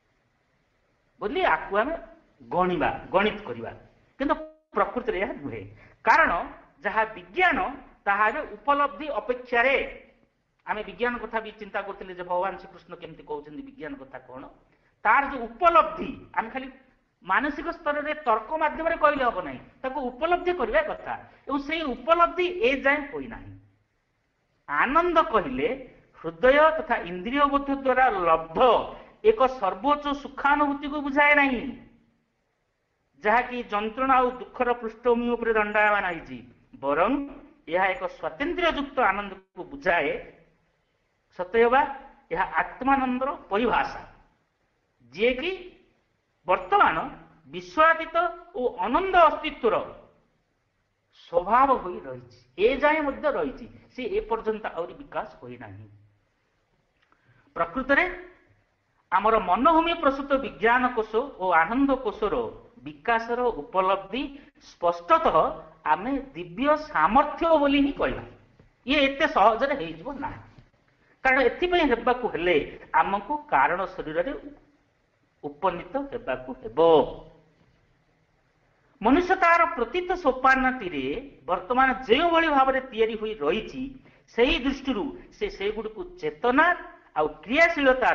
ବୋଲି ଆକୁ ଆମେ ଗଣିବା, ଗଣିତ କରିବା, କିନ୍ତୁ ପ୍ରକୃତିରେ ଏହା ନୁହେଁ। କାରଣ ଯାହା ବିଜ୍ଞାନ ତାହା ଏବେ ଉପଲବ୍ଧି ଅପେକ୍ଷାରେ। ଆମେ ବିଜ୍ଞାନ କଥା ବି ଚିନ୍ତା କରୁଥିଲେ ଯେ ଭଗବାନ ଶ୍ରୀକୃଷ୍ଣ କେମିତି କହୁଛନ୍ତି ବିଜ୍ଞାନ କଥା କଣ, ତାର ଯୋଉ ଉପଲବ୍ଧି, ଆମେ ଖାଲି ମାନସିକ ସ୍ତରରେ ତର୍କ ମାଧ୍ୟମରେ କହିଲେ ହବ ନାହିଁ, ତାକୁ ଉପଲବ୍ଧି କରିବା କଥା ଏବଂ ସେଇ ଉପଲବ୍ଧି ଏ ଯାଏଁ ହୋଇନାହିଁ। ଆନନ୍ଦ କହିଲେ ହୃଦୟ ତଥା ଇନ୍ଦ୍ରିୟ ବୋଧ ଦ୍ୱାରା ଲବ୍ଧ ଏକ ସର୍ବୋଚ୍ଚ ସୁଖାନୁଭୂତିକୁ ବୁଝାଏ ନାହିଁ, ଯାହାକି ଯନ୍ତ୍ରଣା ଆଉ ଦୁଃଖର ପୃଷ୍ଠଭୂମି ଉପରେ ଦଣ୍ଡାୟମାନ ହେଇଛି, ବରଂ ଏହା ଏକ ସ୍ୱାତନ୍ତ୍ର୍ୟ ଯୁକ୍ତ ଆନନ୍ଦକୁ ବୁଝାଏ। ସତେଅବା ଏହା ଆତ୍ମାନନ୍ଦର ପରିଭାଷା, ଯିଏକି ବର୍ତ୍ତମାନ ବିଶ୍ୱାତୀତ ଓ ଅନନ୍ଦ ଅସ୍ତିତ୍ୱର ସ୍ୱଭାବ ହୋଇ ରହିଛି, ଏ ଯାଏଁ ମଧ୍ୟ ରହିଛି, ସେ ଏ ପର୍ଯ୍ୟନ୍ତ ଆହୁରି ବିକାଶ ହୋଇନାହିଁ। ପ୍ରକୃତରେ ଆମର ମନୋଭୂମି ପ୍ରସୂତ ବିଜ୍ଞାନ କୋଷ ଓ ଆନନ୍ଦ କୋଷର ବିକାଶର ଉପଲବ୍ଧି ସ୍ପଷ୍ଟତଃ ଆମେ ଦିବ୍ୟ ସାମର୍ଥ୍ୟ ବୋଲି ହିଁ କହିବା। ଇଏ ଏତେ ସହଜରେ ହେଇଯିବ ନାହିଁ, କାରଣ ଏଥିପାଇଁ ହେବାକୁ ହେଲେ ଆମକୁ କାରଣ ଶରୀରରେ ଉପନୀତ ହେବାକୁ ହେବ। ମନୁଷ୍ୟ ତାର ପ୍ରତୀତ ସୋପାନଟିରେ ବର୍ତ୍ତମାନ ଯେଉଁଭଳି ଭାବରେ ତିଆରି ହୋଇ ରହିଛି, ସେହି ଦୃଷ୍ଟିରୁ ସେ ସେଗୁଡ଼ିକୁ ଚେତନା ଆଉ କ୍ରିୟାଶୀଳତାର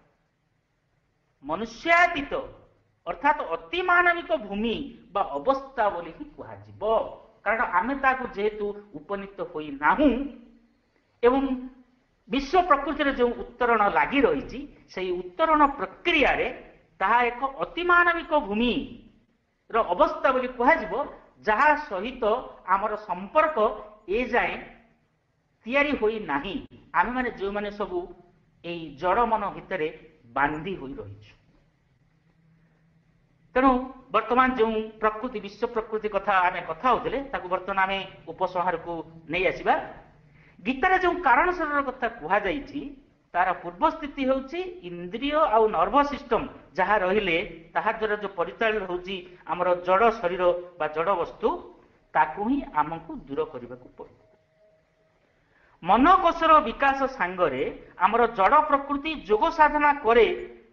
ମନୁଷ୍ୟାତୀତ ଅର୍ଥାତ୍ ଅତିମାନବିକ ଭୂମି ବା ଅବସ୍ଥା ବୋଲି ହିଁ କୁହାଯିବ। କାରଣ ଆମେ ତାକୁ ଯେହେତୁ ଉପନୀତ ହୋଇନାହୁଁ ଏବଂ ବିଶ୍ୱ ପ୍ରକୃତିରେ ଯେଉଁ ଉତ୍ତରଣ ଲାଗି ରହିଛି, ସେହି ଉତ୍ତରଣ ପ୍ରକ୍ରିୟାରେ ତାହା ଏକ ଅତିମାନବିକ ଭୂମିର ଅବସ୍ଥା ବୋଲି କୁହାଯିବ, ଯାହା ସହିତ ଆମର ସମ୍ପର୍କ ଏ ଯାଏଁ ତିଆରି ହୋଇନାହିଁ। ଆମେମାନେ ଯେଉଁମାନେ ସବୁ ଏଇ ଜଡ଼ ମନ ଭିତରେ ବାନ୍ଧି ହୋଇ ରହିଛୁ। ତେଣୁ ବର୍ତ୍ତମାନ ଯେଉଁ ପ୍ରକୃତି ବିଶ୍ୱ ପ୍ରକୃତି କଥା ଆମେ କଥା ହଉଥିଲେ, ତାକୁ ବର୍ତ୍ତମାନ ଆମେ ଉପସଂହାରକୁ ନେଇ ଆସିବା। ଗୀତାରେ ଯେଉଁ କାରଣ ଶରୀର କଥା କୁହାଯାଇଛି, ତାର ପୂର୍ବ ସ୍ଥିତି ହେଉଛି ଇନ୍ଦ୍ରିୟ ଆଉ ନର୍ଭସ୍ ସିଷ୍ଟମ ଯାହା ରହିଲେ ତାହା ଦ୍ୱାରା ଯେଉଁ ପରିଚାଳିତ ହେଉଛି ଆମର ଜଡ଼ ଶରୀର ବା ଜଡ଼ ବସ୍ତୁ, ତାକୁ ହିଁ ଆମକୁ ଦୂର କରିବାକୁ ପଡ଼ିବ। ମନକୋଷର ବିକାଶ ସାଙ୍ଗରେ ଆମର ଜଡ଼ ପ୍ରକୃତି ଯୋଗ ସାଧନା କରେ